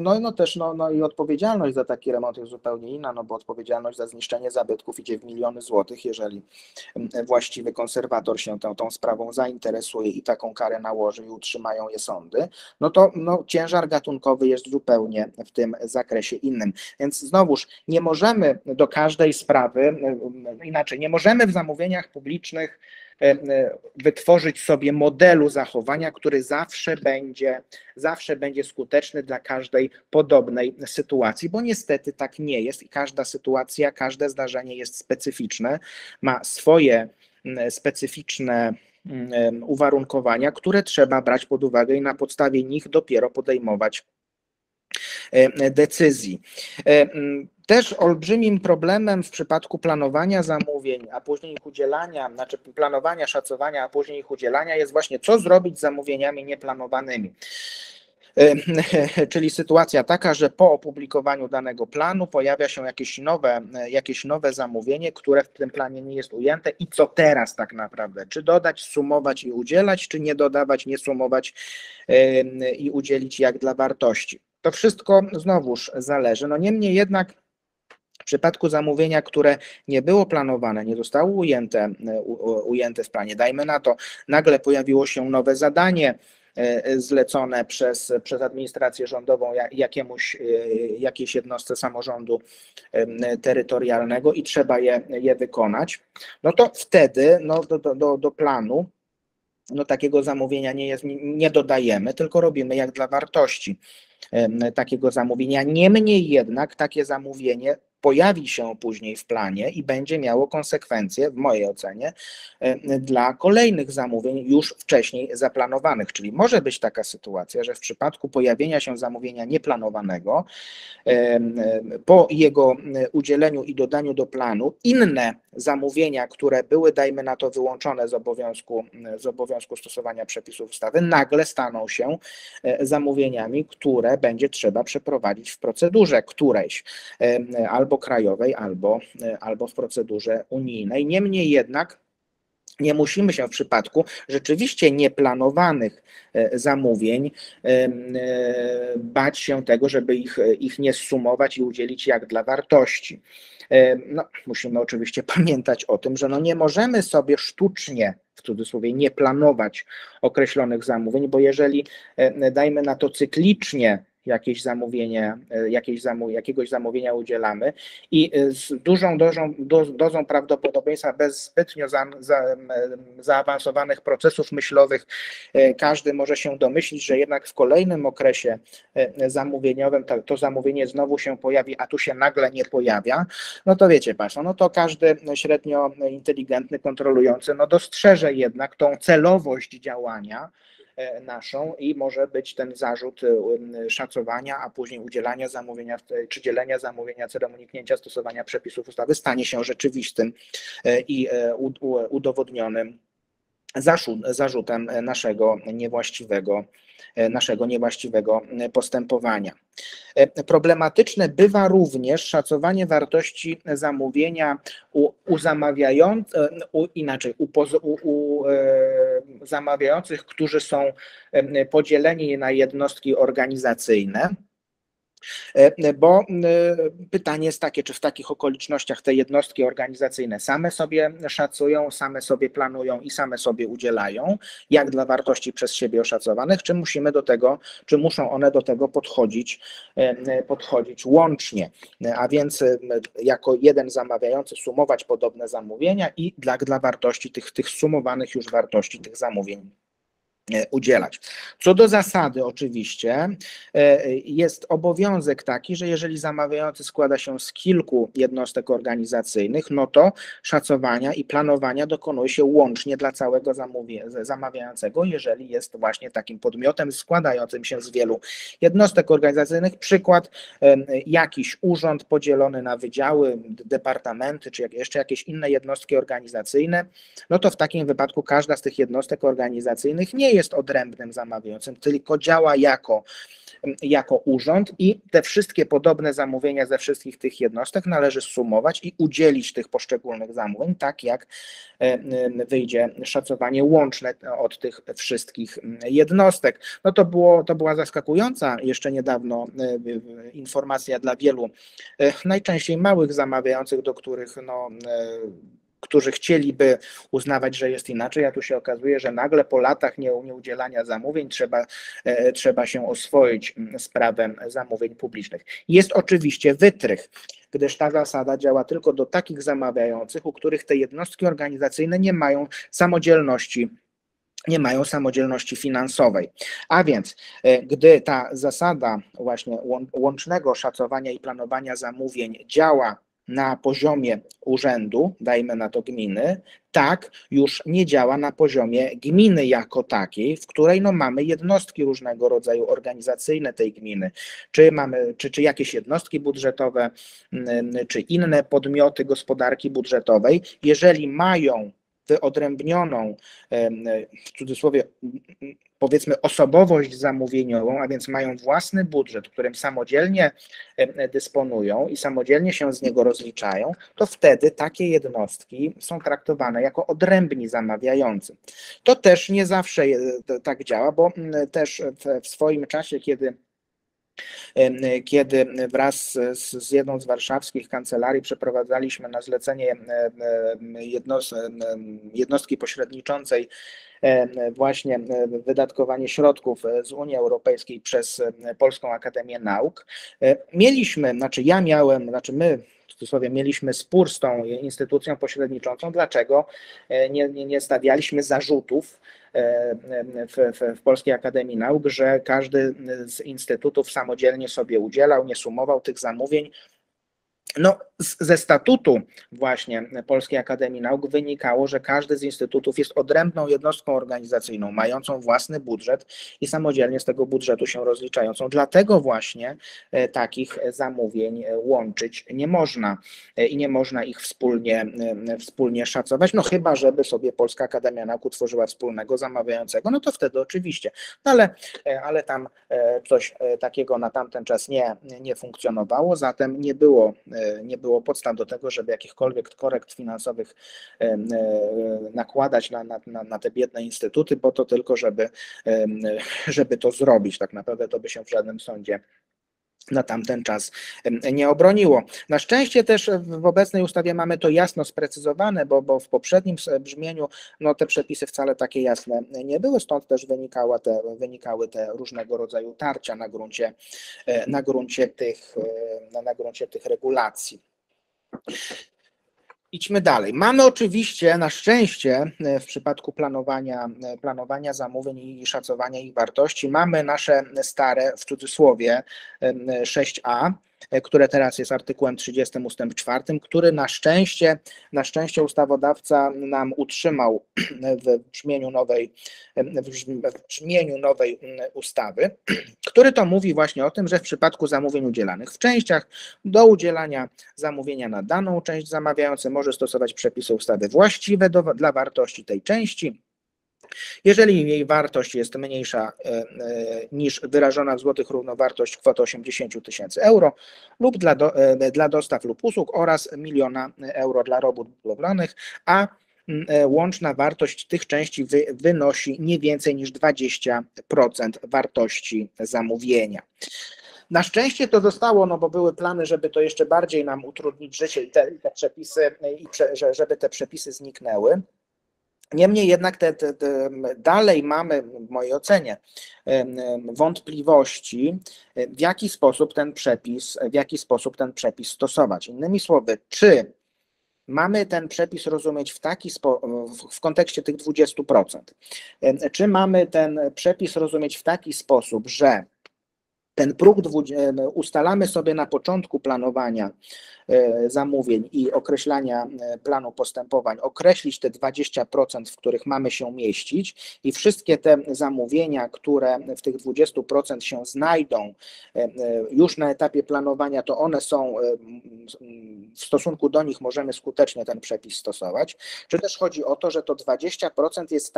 I odpowiedzialność za taki remont jest zupełnie inna, bo odpowiedzialność za zniszczenie zabytków idzie w miliony złotych, jeżeli właściwy konserwator się tą sprawą zainteresuje i taką karę nałoży i utrzymają je sądy, to ciężar gatunkowy jest zupełnie w tym zakresie innym. Więc znowuż nie możemy do każdej sprawy, inaczej, nie możemy w zamówieniach publicznych wytworzyć sobie modelu zachowania, który zawsze będzie skuteczny dla każdej podobnej sytuacji, bo niestety tak nie jest i każda sytuacja, każde zdarzenie jest specyficzne, ma swoje specyficzne uwarunkowania, które trzeba brać pod uwagę i na podstawie nich dopiero podejmować decyzji. Też olbrzymim problemem w przypadku planowania zamówień, a później ich udzielania, planowania, szacowania, a później ich udzielania jest właśnie, co zrobić z zamówieniami nieplanowanymi. Czyli sytuacja taka, że po opublikowaniu danego planu pojawia się jakieś nowe zamówienie, które w tym planie nie jest ujęte i co teraz tak naprawdę? Czy dodać, sumować i udzielać, czy nie dodawać, nie sumować i udzielić jak dla wartości? To wszystko znowuż zależy. Niemniej jednak w przypadku zamówienia, które nie było planowane, nie zostało ujęte w planie, dajmy na to, nagle pojawiło się nowe zadanie zlecone przez administrację rządową jakiejś jednostce samorządu terytorialnego i trzeba je wykonać, no to wtedy do planu takiego zamówienia nie dodajemy, tylko robimy jak dla wartości takiego zamówienia. Niemniej jednak takie zamówienie pojawi się później w planie i będzie miało konsekwencje, w mojej ocenie, dla kolejnych zamówień już wcześniej zaplanowanych. Czyli może być taka sytuacja, że w przypadku pojawienia się zamówienia nieplanowanego, po jego udzieleniu i dodaniu do planu, inne zamówienia, które były, dajmy na to, wyłączone z obowiązku stosowania przepisów ustawy, nagle staną się zamówieniami, które będzie trzeba przeprowadzić w procedurze którejś, albo krajowej, albo w procedurze unijnej. Niemniej jednak nie musimy się w przypadku rzeczywiście nieplanowanych zamówień bać się tego, żeby ich nie zsumować i udzielić jak dla wartości. No, musimy oczywiście pamiętać o tym, że nie możemy sobie sztucznie, w cudzysłowie, nie planować określonych zamówień, bo jeżeli, dajmy na to, cyklicznie jakiegoś zamówienia udzielamy i z dużą dozą prawdopodobieństwa, bez zbytnio zaawansowanych procesów myślowych, każdy może się domyślić, że jednak w kolejnym okresie zamówieniowym to zamówienie znowu się pojawi, a tu się nagle nie pojawia, no to wiecie Państwo, no to każdy średnio inteligentny, kontrolujący, dostrzeże jednak tą celowość działania naszą i może być ten zarzut szacowania, a później udzielania zamówienia czy dzielenia zamówienia celem uniknięcia stosowania przepisów ustawy stanie się rzeczywistym i udowodnionym zarzutem naszego niewłaściwego postępowania. Problematyczne bywa również szacowanie wartości zamówienia u zamawiających, którzy są podzieleni na jednostki organizacyjne. Bo pytanie jest takie, czy w takich okolicznościach te jednostki organizacyjne same sobie szacują, same sobie planują i same sobie udzielają, jak dla wartości przez siebie oszacowanych, czy muszą one do tego podchodzić łącznie, a więc jako jeden zamawiający sumować podobne zamówienia i dla wartości tych sumowanych już wartości tych zamówień udzielać. Co do zasady oczywiście jest obowiązek taki, że jeżeli zamawiający składa się z kilku jednostek organizacyjnych, no to szacowania i planowania dokonuje się łącznie dla całego zamawiającego, jeżeli jest właśnie takim podmiotem składającym się z wielu jednostek organizacyjnych. Przykład, jakiś urząd podzielony na wydziały, departamenty, czy jeszcze jakieś inne jednostki organizacyjne, no to w takim wypadku każda z tych jednostek organizacyjnych nie jest odrębnym zamawiającym, tylko działa jako urząd i te wszystkie podobne zamówienia ze wszystkich tych jednostek należy sumować i udzielić tych poszczególnych zamówień, tak jak wyjdzie szacowanie łączne od tych wszystkich jednostek. No to była zaskakująca jeszcze niedawno informacja dla wielu, najczęściej małych zamawiających, do których którzy chcieliby uznawać, że jest inaczej, a tu się okazuje, że nagle po latach nieudzielania zamówień trzeba się oswoić z prawem zamówień publicznych. Jest oczywiście wytrych, gdyż ta zasada działa tylko do takich zamawiających, u których te jednostki organizacyjne nie mają samodzielności finansowej. A więc, gdy ta zasada właśnie łącznego szacowania i planowania zamówień działa na poziomie urzędu, dajmy na to gminy, tak już nie działa na poziomie gminy jako takiej, w której mamy jednostki różnego rodzaju organizacyjne tej gminy, czy jakieś jednostki budżetowe, czy inne podmioty gospodarki budżetowej, jeżeli mają wyodrębnioną, w cudzysłowie powiedzmy, osobowość zamówieniową, a więc mają własny budżet, którym samodzielnie dysponują i samodzielnie się z niego rozliczają, to wtedy takie jednostki są traktowane jako odrębni zamawiający. To też nie zawsze tak działa, bo też w swoim czasie, kiedy kiedy wraz z jedną z warszawskich kancelarii przeprowadzaliśmy na zlecenie jednostki pośredniczącej właśnie wydatkowanie środków z Unii Europejskiej przez Polską Akademię Nauk. My w cudzysłowie mieliśmy spór z tą instytucją pośredniczącą, dlaczego nie stawialiśmy zarzutów w Polskiej Akademii Nauk, że każdy z instytutów samodzielnie sobie udzielał, nie sumował tych zamówień. No, ze statutu właśnie Polskiej Akademii Nauk wynikało, że każdy z instytutów jest odrębną jednostką organizacyjną, mającą własny budżet i samodzielnie z tego budżetu się rozliczającą. Dlatego właśnie takich zamówień łączyć nie można i nie można ich wspólnie szacować, no chyba żeby sobie Polska Akademia Nauk utworzyła wspólnego zamawiającego, no to wtedy oczywiście, ale tam coś takiego na tamten czas nie funkcjonowało, zatem nie było podstaw do tego, żeby jakichkolwiek korekt finansowych nakładać na te biedne instytuty, po to tylko, żeby to zrobić. Tak naprawdę to by się w żadnym sądzie na tamten czas nie obroniło. Na szczęście też w obecnej ustawie mamy to jasno sprecyzowane, bo w poprzednim brzmieniu te przepisy wcale takie jasne nie były, stąd też wynikały te różnego rodzaju tarcia na gruncie tych regulacji. Idźmy dalej. Mamy oczywiście, na szczęście, w przypadku planowania zamówień i szacowania ich wartości, mamy nasze stare, w cudzysłowie, 6a, które teraz jest artykułem 30 ustęp 4, który na szczęście ustawodawca nam utrzymał w brzmieniu nowej ustawy, który to mówi właśnie o tym, że w przypadku zamówień udzielanych w częściach do udzielania zamówienia na daną część zamawiający może stosować przepisy ustawy właściwe dla wartości tej części. Jeżeli jej wartość jest mniejsza niż wyrażona w złotych równowartość kwoty 80 000 euro lub dla dostaw lub usług oraz 1 000 000 euro dla robót budowlanych, a łączna wartość tych części wynosi nie więcej niż 20% wartości zamówienia. Na szczęście to zostało, bo były plany, żeby to jeszcze bardziej nam utrudnić życie i te przepisy, żeby te przepisy zniknęły. Niemniej jednak dalej mamy, w mojej ocenie, wątpliwości, w jaki sposób ten przepis stosować. Innymi słowy, czy mamy ten przepis rozumieć w kontekście tych 20%? Czy mamy ten przepis rozumieć w taki sposób, że ten próg ustalamy sobie na początku planowania zamówień i określania planu postępowań, określić te 20%, w których mamy się mieścić i wszystkie te zamówienia, które w tych 20% się znajdą już na etapie planowania, to one są, w stosunku do nich możemy skutecznie ten przepis stosować. Czy też chodzi o to, że to 20% jest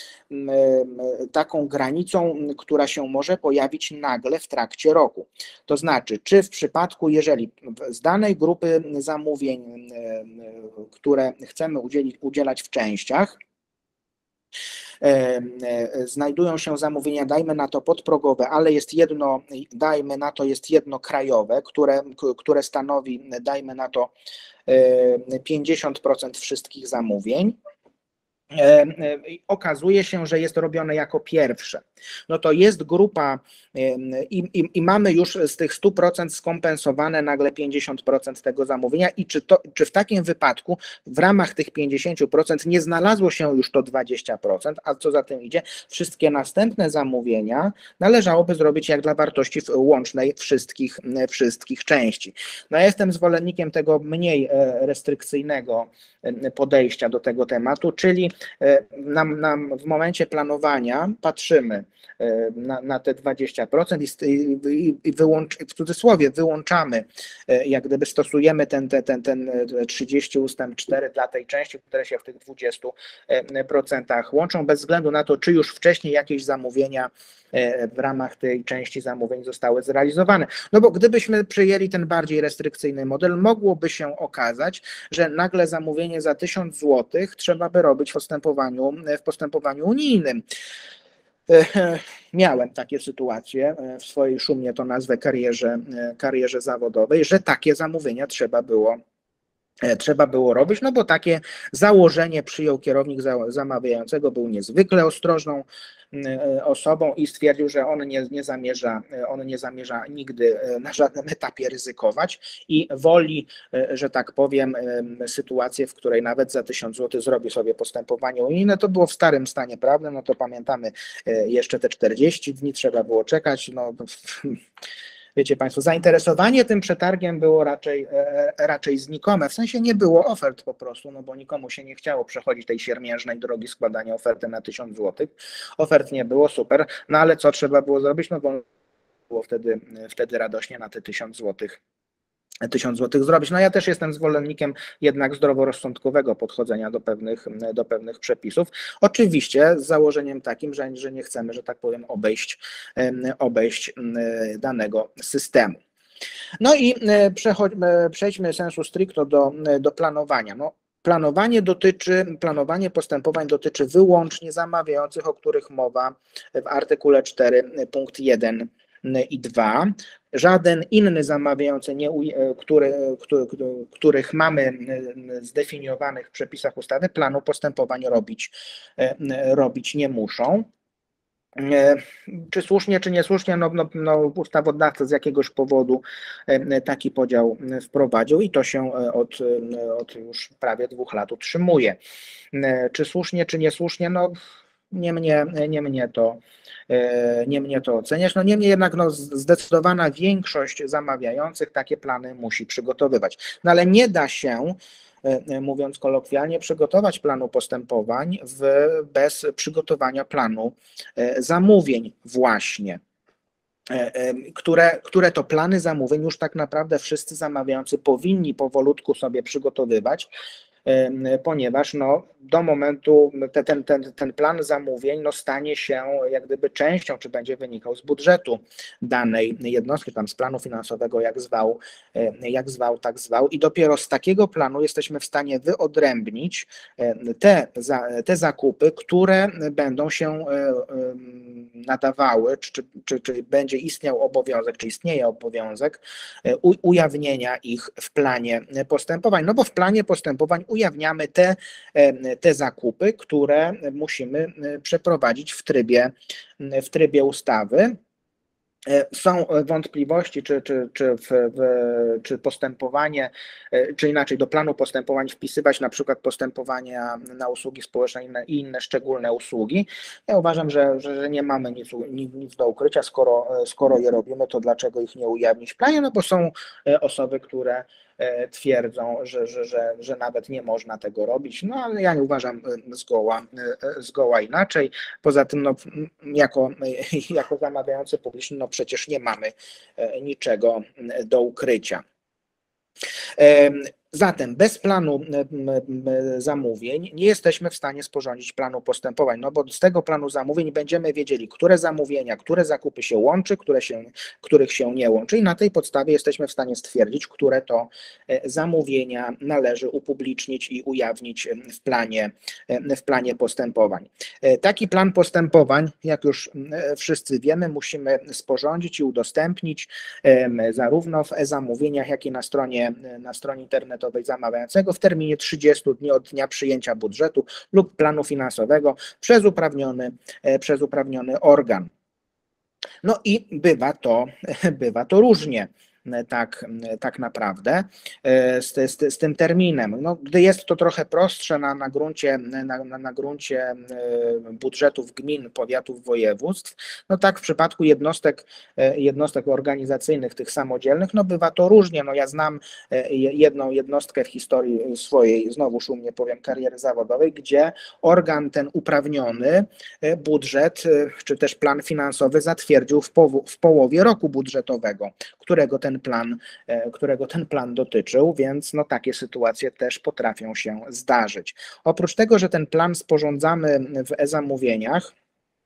taką granicą, która się może pojawić nagle w trakcie roku. To znaczy, czy w przypadku, jeżeli z danej grupy zamówień, które chcemy udzielać w częściach, znajdują się zamówienia, dajmy na to podprogowe, ale jest jedno krajowe, które stanowi, dajmy na to 50% wszystkich zamówień. Okazuje się, że jest robione jako pierwsze. No to jest grupa i mamy już z tych 100% skompensowane nagle 50% tego zamówienia i czy w takim wypadku w ramach tych 50% nie znalazło się już to 20%, a co za tym idzie, wszystkie następne zamówienia należałoby zrobić jak dla wartości łącznej wszystkich części. No ja jestem zwolennikiem tego mniej restrykcyjnego podejścia do tego tematu, czyli w momencie planowania patrzymy na te 20% i w cudzysłowie wyłączamy, jak gdyby stosujemy ten 30 ustęp 4 dla tej części, które się w tych 20% łączą, bez względu na to, czy już wcześniej jakieś zamówienia w ramach tej części zamówień zostały zrealizowane. No bo gdybyśmy przyjęli ten bardziej restrykcyjny model, mogłoby się okazać, że nagle zamówienie za 1000 zł trzeba by robić w postępowaniu unijnym. Miałem takie sytuacje w swojej szumnie to nazwę karierze zawodowej, że takie zamówienia trzeba było robić, no bo takie założenie przyjął kierownik zamawiającego, był niezwykle ostrożną osobą i stwierdził, że on nie zamierza nigdy na żadnym etapie ryzykować i woli, że tak powiem, sytuację, w której nawet za 1000 zł zrobi sobie postępowanie unijne. To było w starym stanie prawnym, no to pamiętamy, jeszcze te 40 dni trzeba było czekać, no wiecie Państwo, zainteresowanie tym przetargiem było raczej znikome, w sensie nie było ofert po prostu, no bo nikomu się nie chciało przechodzić tej siermiężnej drogi składania oferty na 1000 zł. Ofert nie było, super, no ale co trzeba było zrobić, no bo było wtedy radośnie na te 1000 zł zrobić. No ja też jestem zwolennikiem jednak zdroworozsądkowego podchodzenia do pewnych przepisów. Oczywiście z założeniem takim, że nie chcemy, że tak powiem, obejść danego systemu. No i przejdźmy sensu stricto do planowania. No, planowanie postępowań dotyczy wyłącznie zamawiających, o których mowa w artykule 4 punkt 1 i 2. Żaden inny zamawiający, których mamy zdefiniowanych w przepisach ustawy, planu postępowań robić nie muszą. Czy słusznie, czy niesłusznie, no ustawodawca z jakiegoś powodu taki podział wprowadził i to się od już prawie 2 lat utrzymuje. Czy słusznie, czy niesłusznie, no nie mnie to oceniać. No niemniej jednak zdecydowana większość zamawiających takie plany musi przygotowywać. No ale nie da się, mówiąc kolokwialnie, przygotować planu postępowań bez przygotowania planu zamówień właśnie. Które to plany zamówień już tak naprawdę wszyscy zamawiający powinni powolutku sobie przygotowywać, ponieważ do momentu ten plan zamówień stanie się jak gdyby częścią, czy będzie wynikał z budżetu danej jednostki, tam z planu finansowego, jak zwał, tak zwał, i dopiero z takiego planu jesteśmy w stanie wyodrębnić te zakupy, które będą się nadawały, czy będzie istniał obowiązek, czy istnieje obowiązek ujawnienia ich w planie postępowań, no bo w planie postępowań ujawniamy te zakupy, które musimy przeprowadzić w trybie ustawy. Są wątpliwości, czy postępowanie, czy inaczej do planu postępowań wpisywać na przykład postępowania na usługi społeczne i inne szczególne usługi. Ja uważam, że nie mamy nic do ukrycia, skoro je robimy, to dlaczego ich nie ujawnić w planie? No bo są osoby, które twierdzą, że nawet nie można tego robić, no ale ja nie uważam zgoła inaczej. Poza tym jako zamawiający publiczny przecież nie mamy niczego do ukrycia. Zatem bez planu zamówień nie jesteśmy w stanie sporządzić planu postępowań, no bo z tego planu zamówień będziemy wiedzieli, które zamówienia, które zakupy się łączy, których się nie łączy i na tej podstawie jesteśmy w stanie stwierdzić, które to zamówienia należy upublicznić i ujawnić w planie postępowań. Taki plan postępowań, jak już wszyscy wiemy, musimy sporządzić i udostępnić zarówno w e-zamówieniach, jak i na stronie internetowej zamawiającego w terminie 30 dni od dnia przyjęcia budżetu lub planu finansowego przez uprawniony organ. No i bywa to różnie. Tak naprawdę z tym terminem. No, gdy jest to trochę prostsze na gruncie budżetów gmin, powiatów, województw, no tak w przypadku jednostek organizacyjnych, tych samodzielnych, no bywa to różnie. No ja znam jedną jednostkę w historii swojej, znowu szumnie powiem, kariery zawodowej, gdzie organ ten uprawniony budżet, czy też plan finansowy zatwierdził w połowie roku budżetowego, którego ten plan dotyczył, więc takie sytuacje też potrafią się zdarzyć. Oprócz tego, że ten plan sporządzamy w e-zamówieniach,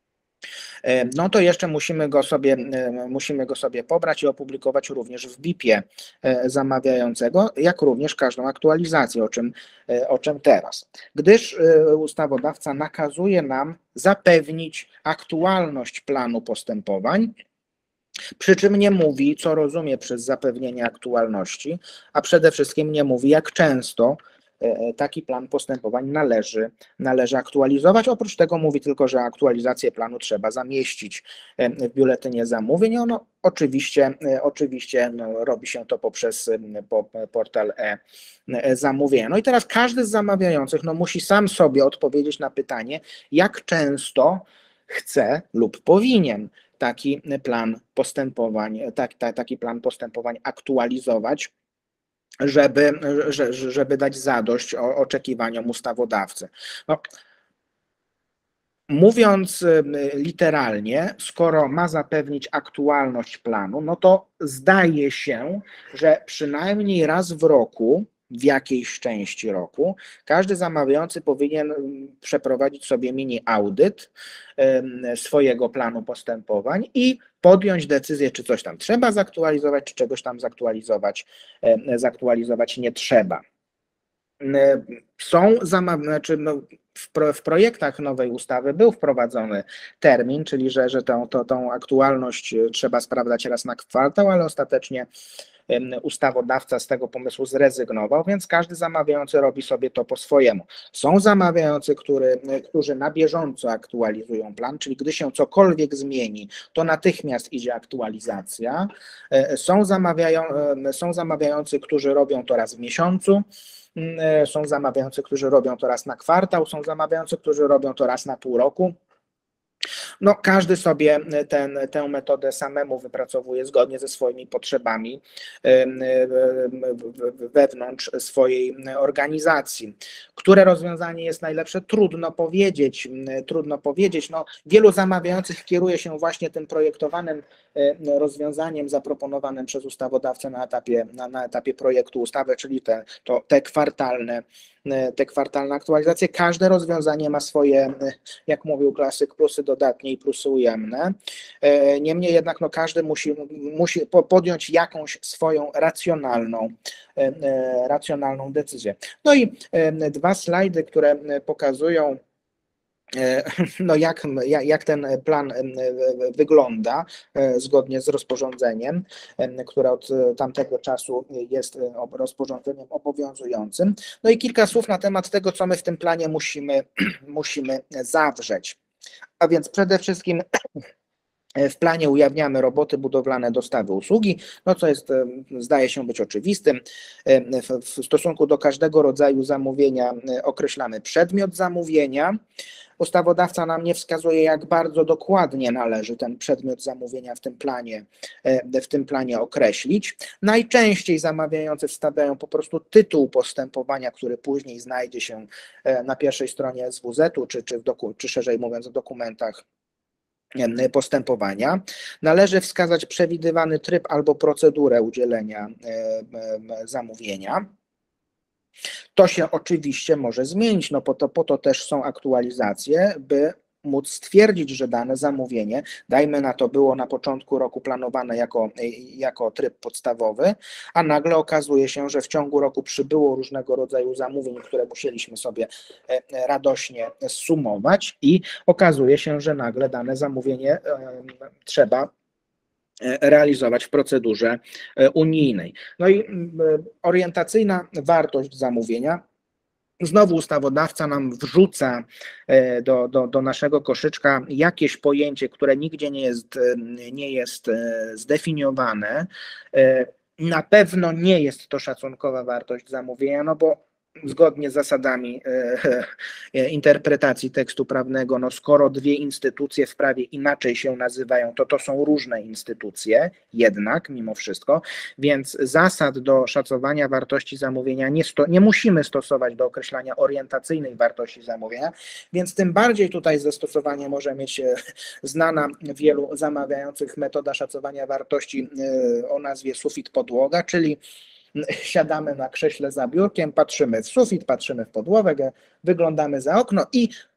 no to jeszcze musimy go sobie pobrać i opublikować również w BIP-ie zamawiającego, jak również każdą aktualizację, o czym teraz. Gdyż ustawodawca nakazuje nam zapewnić aktualność planu postępowań, przy czym nie mówi, co rozumie przez zapewnienie aktualności, a przede wszystkim nie mówi, jak często taki plan postępowań należy aktualizować. Oprócz tego mówi tylko, że aktualizację planu trzeba zamieścić w biuletynie zamówień. Ono oczywiście robi się to poprzez portal e-zamówienia. No i teraz każdy z zamawiających musi sam sobie odpowiedzieć na pytanie, jak często chce lub powinien taki plan postępowań aktualizować, żeby dać zadość oczekiwaniom ustawodawcy. No, mówiąc literalnie, skoro ma zapewnić aktualność planu, no to zdaje się, że przynajmniej raz w roku, w jakiejś części roku, każdy zamawiający powinien przeprowadzić sobie mini audyt swojego planu postępowań i podjąć decyzję, czy coś tam trzeba zaktualizować, czy czegoś tam zaktualizować nie trzeba. W projektach nowej ustawy był wprowadzony termin, czyli że tą aktualność trzeba sprawdzać raz na kwartał, ale ostatecznie ustawodawca z tego pomysłu zrezygnował, więc każdy zamawiający robi sobie to po swojemu. Są zamawiający, którzy na bieżąco aktualizują plan, czyli gdy się cokolwiek zmieni, to natychmiast idzie aktualizacja. Są zamawiający, którzy robią to raz w miesiącu, są zamawiający, którzy robią to raz na kwartał, są zamawiający, którzy robią to raz na pół roku. No, każdy sobie tę metodę samemu wypracowuje zgodnie ze swoimi potrzebami wewnątrz swojej organizacji. Które rozwiązanie jest najlepsze? Trudno powiedzieć. No, wielu zamawiających kieruje się właśnie tym projektowanym rozwiązaniem zaproponowanym przez ustawodawcę na etapie projektu ustawy, czyli te kwartalne aktualizacje. Każde rozwiązanie ma swoje, jak mówił klasyk, plusy dodatnie i plusy ujemne. Niemniej jednak każdy musi podjąć jakąś swoją racjonalną decyzję. No i dwa slajdy, które pokazują, jak ten plan wygląda zgodnie z rozporządzeniem, które od tamtego czasu jest rozporządzeniem obowiązującym. No i kilka słów na temat tego, co my w tym planie musimy zawrzeć. A więc przede wszystkim w planie ujawniamy roboty budowlane, dostawy, usługi, co zdaje się być oczywistym. W stosunku do każdego rodzaju zamówienia określamy przedmiot zamówienia. Ustawodawca nam nie wskazuje, jak bardzo dokładnie należy ten przedmiot zamówienia w tym planie określić. Najczęściej zamawiający wstawiają po prostu tytuł postępowania, który później znajdzie się na pierwszej stronie SWZ-u, czy szerzej mówiąc w dokumentach postępowania. Należy wskazać przewidywany tryb albo procedurę udzielenia zamówienia. To się oczywiście może zmienić, po to też są aktualizacje, by móc stwierdzić, że dane zamówienie, dajmy na to, było na początku roku planowane jako tryb podstawowy, a nagle okazuje się, że w ciągu roku przybyło różnego rodzaju zamówień, które musieliśmy sobie radośnie zsumować i okazuje się, że nagle dane zamówienie trzeba realizować w procedurze unijnej. No i orientacyjna wartość zamówienia. Znowu ustawodawca nam wrzuca do naszego koszyczka jakieś pojęcie, które nigdzie nie jest zdefiniowane. Na pewno nie jest to szacunkowa wartość zamówienia, bo zgodnie z zasadami interpretacji tekstu prawnego, skoro dwie instytucje w prawie inaczej się nazywają, to są różne instytucje, jednak mimo wszystko, więc zasad do szacowania wartości zamówienia nie musimy stosować do określania orientacyjnej wartości zamówienia, więc tym bardziej tutaj zastosowanie może mieć znana wielu zamawiających metoda szacowania wartości o nazwie sufit podłoga, czyli siadamy na krześle za biurkiem, patrzymy w sufit, patrzymy w podłogę, wyglądamy za okno i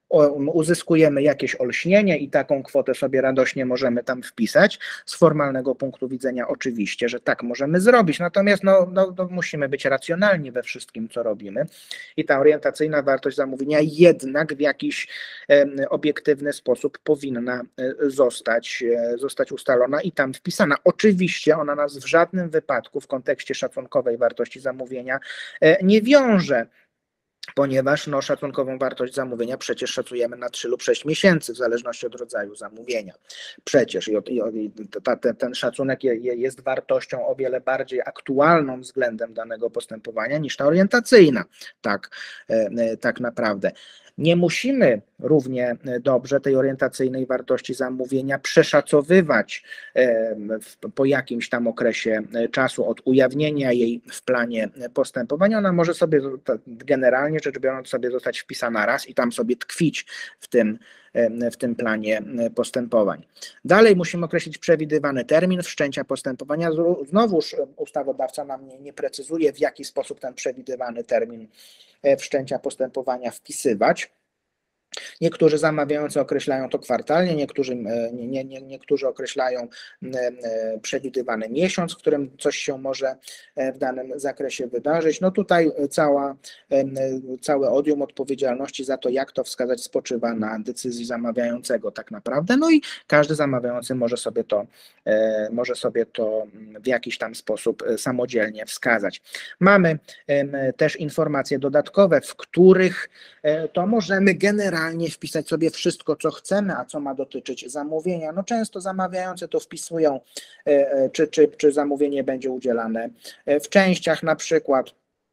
uzyskujemy jakieś olśnienie i taką kwotę sobie radośnie możemy tam wpisać. Z formalnego punktu widzenia oczywiście, że tak możemy zrobić, natomiast musimy być racjonalni we wszystkim, co robimy i ta orientacyjna wartość zamówienia jednak w jakiś obiektywny sposób powinna zostać ustalona i tam wpisana. Oczywiście ona nas w żadnym wypadku w kontekście szacunkowej wartości zamówienia nie wiąże, ponieważ szacunkową wartość zamówienia przecież szacujemy na 3 lub 6 miesięcy, w zależności od rodzaju zamówienia. Przecież ten szacunek jest wartością o wiele bardziej aktualną względem danego postępowania niż ta orientacyjna, tak naprawdę. Nie musimy równie dobrze tej orientacyjnej wartości zamówienia przeszacowywać po jakimś tam okresie czasu od ujawnienia jej w planie postępowania. Ona może sobie generalnie rzecz biorąc sobie zostać wpisana raz i tam sobie tkwić w tym planie postępowań. Dalej musimy określić przewidywany termin wszczęcia postępowania. Znowuż ustawodawca nam nie precyzuje, w jaki sposób ten przewidywany termin wszczęcia postępowania wpisywać. Niektórzy zamawiający określają to kwartalnie, niektórzy określają przewidywany miesiąc, w którym coś się może w danym zakresie wydarzyć. No tutaj całe odium odpowiedzialności za to, jak to wskazać, spoczywa na decyzji zamawiającego tak naprawdę. No i każdy zamawiający może sobie to w jakiś tam sposób samodzielnie wskazać. Mamy też informacje dodatkowe, w których to możemy generalnie wpisać sobie wszystko, co chcemy, a co ma dotyczyć zamówienia. No często zamawiający to wpisują, czy zamówienie będzie udzielane w częściach na przykład,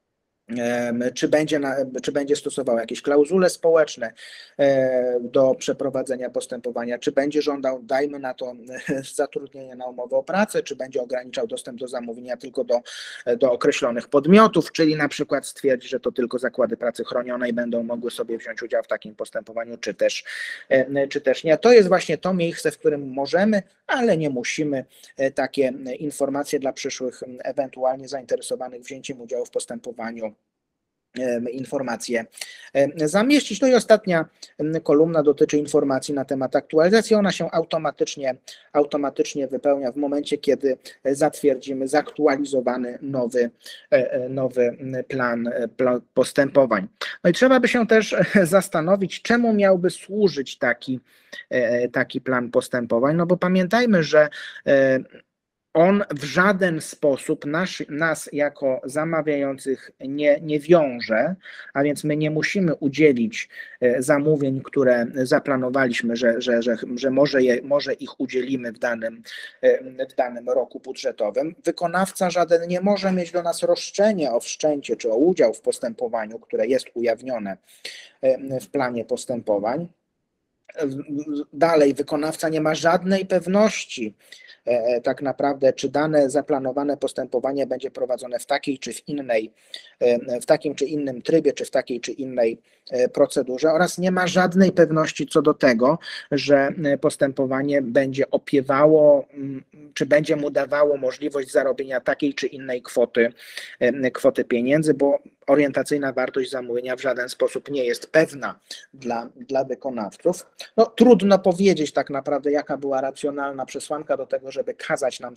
czy będzie stosował jakieś klauzule społeczne do przeprowadzenia postępowania, czy będzie żądał, dajmy na to, zatrudnienia na umowę o pracę, czy będzie ograniczał dostęp do zamówienia tylko do określonych podmiotów, czyli na przykład stwierdzi, że to tylko zakłady pracy chronionej będą mogły sobie wziąć udział w takim postępowaniu, czy też nie. To jest właśnie to miejsce, w którym możemy, ale nie musimy takie informacje dla przyszłych ewentualnie zainteresowanych wzięciem udziału w postępowaniu informacje zamieścić. No i ostatnia kolumna dotyczy informacji na temat aktualizacji. Ona się automatycznie wypełnia w momencie, kiedy zatwierdzimy zaktualizowany nowy plan postępowań. No i trzeba by się też zastanowić, czemu miałby służyć taki plan postępowań, no bo pamiętajmy, że on w żaden sposób nas jako zamawiających nie wiąże, a więc my nie musimy udzielić zamówień, które zaplanowaliśmy, że może ich udzielimy w danym roku budżetowym. Wykonawca żaden nie może mieć do nas roszczenia o wszczęcie czy o udział w postępowaniu, które jest ujawnione w planie postępowań. Dalej, wykonawca nie ma żadnej pewności tak naprawdę, czy dane zaplanowane postępowanie będzie prowadzone w takiej czy w takim czy innym trybie, czy w takiej czy innej procedurze, oraz nie ma żadnej pewności co do tego, że postępowanie będzie opiewało, czy będzie mu dawało możliwość zarobienia takiej czy innej kwoty pieniędzy, bo orientacyjna wartość zamówienia w żaden sposób nie jest pewna dla wykonawców. No, trudno powiedzieć tak naprawdę, jaka była racjonalna przesłanka do tego, żeby kazać nam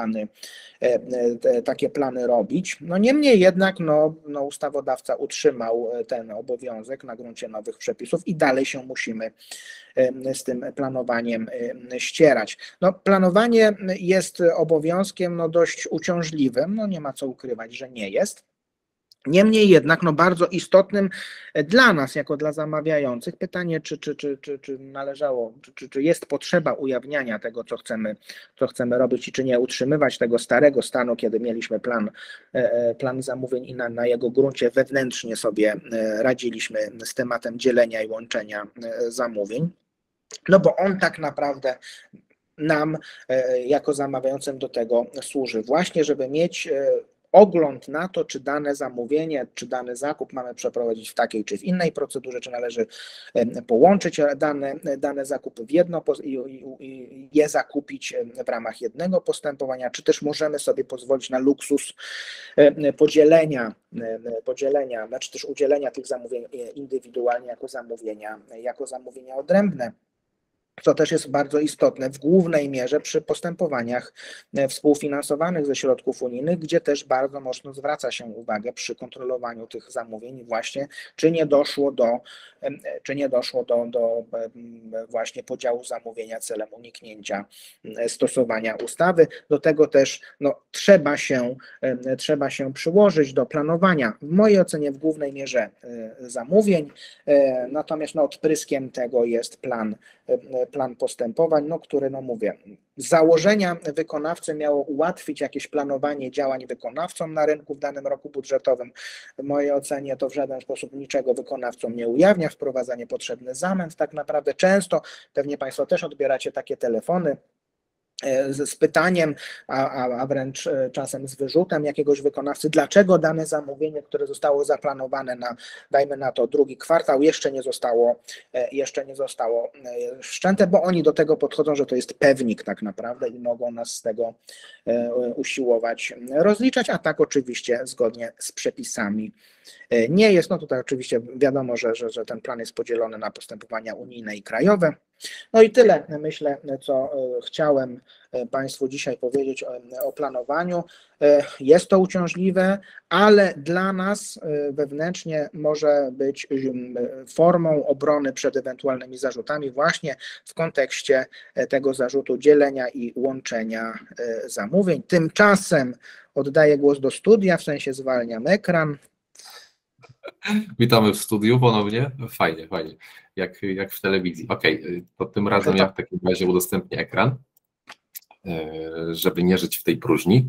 takie plany robić. No, niemniej jednak ustawodawca utrzymał ten obowiązek na gruncie nowych przepisów i dalej się musimy z tym planowaniem ścierać. No, planowanie jest obowiązkiem dość uciążliwym, nie ma co ukrywać, że nie jest. Niemniej jednak bardzo istotnym dla nas, jako dla zamawiających, pytanie, czy należało, czy jest potrzeba ujawniania tego, co chcemy robić i czy nie utrzymywać tego starego stanu, kiedy mieliśmy plan zamówień i na jego gruncie wewnętrznie sobie radziliśmy z tematem dzielenia i łączenia zamówień. No bo on tak naprawdę nam jako zamawiającym do tego służy właśnie, żeby mieć ogląd na to, czy dane zamówienie, czy dany zakup mamy przeprowadzić w takiej czy w innej procedurze, czy należy połączyć dane zakupy w jedno i je zakupić w ramach jednego postępowania, czy też możemy sobie pozwolić na luksus podzielenia, znaczy też udzielenia tych zamówień indywidualnie jako zamówienia odrębne, co też jest bardzo istotne w głównej mierze przy postępowaniach współfinansowanych ze środków unijnych, gdzie też bardzo mocno zwraca się uwagę przy kontrolowaniu tych zamówień właśnie, czy nie doszło do właśnie podziału zamówienia celem uniknięcia stosowania ustawy. Do tego też trzeba się przyłożyć do planowania, w mojej ocenie w głównej mierze zamówień, natomiast odpryskiem tego jest plan postępowań, który, mówię, z założenia wykonawcy miało ułatwić jakieś planowanie działań wykonawcom na rynku w danym roku budżetowym. W mojej ocenie to w żaden sposób niczego wykonawcom nie ujawnia, wprowadza niepotrzebny zamęt. Tak naprawdę często, pewnie Państwo też odbieracie takie telefony z pytaniem, a wręcz czasem z wyrzutem jakiegoś wykonawcy, dlaczego dane zamówienie, które zostało zaplanowane na, dajmy na to, drugi kwartał, jeszcze nie zostało wszczęte, bo oni do tego podchodzą, że to jest pewnik tak naprawdę i mogą nas z tego usiłować rozliczać, a tak oczywiście zgodnie z przepisami nie jest. Tutaj oczywiście wiadomo, że ten plan jest podzielony na postępowania unijne i krajowe. I tyle, myślę, co chciałem Państwu dzisiaj powiedzieć o planowaniu. Jest to uciążliwe, ale dla nas wewnętrznie może być formą obrony przed ewentualnymi zarzutami właśnie w kontekście tego zarzutu dzielenia i łączenia zamówień. Tymczasem oddaję głos do studia, w sensie zwalniam ekran. Witamy w studiu ponownie. Fajnie, jak w telewizji. Okej, to tym razem ja w takim razie udostępnię ekran, żeby nie żyć w tej próżni.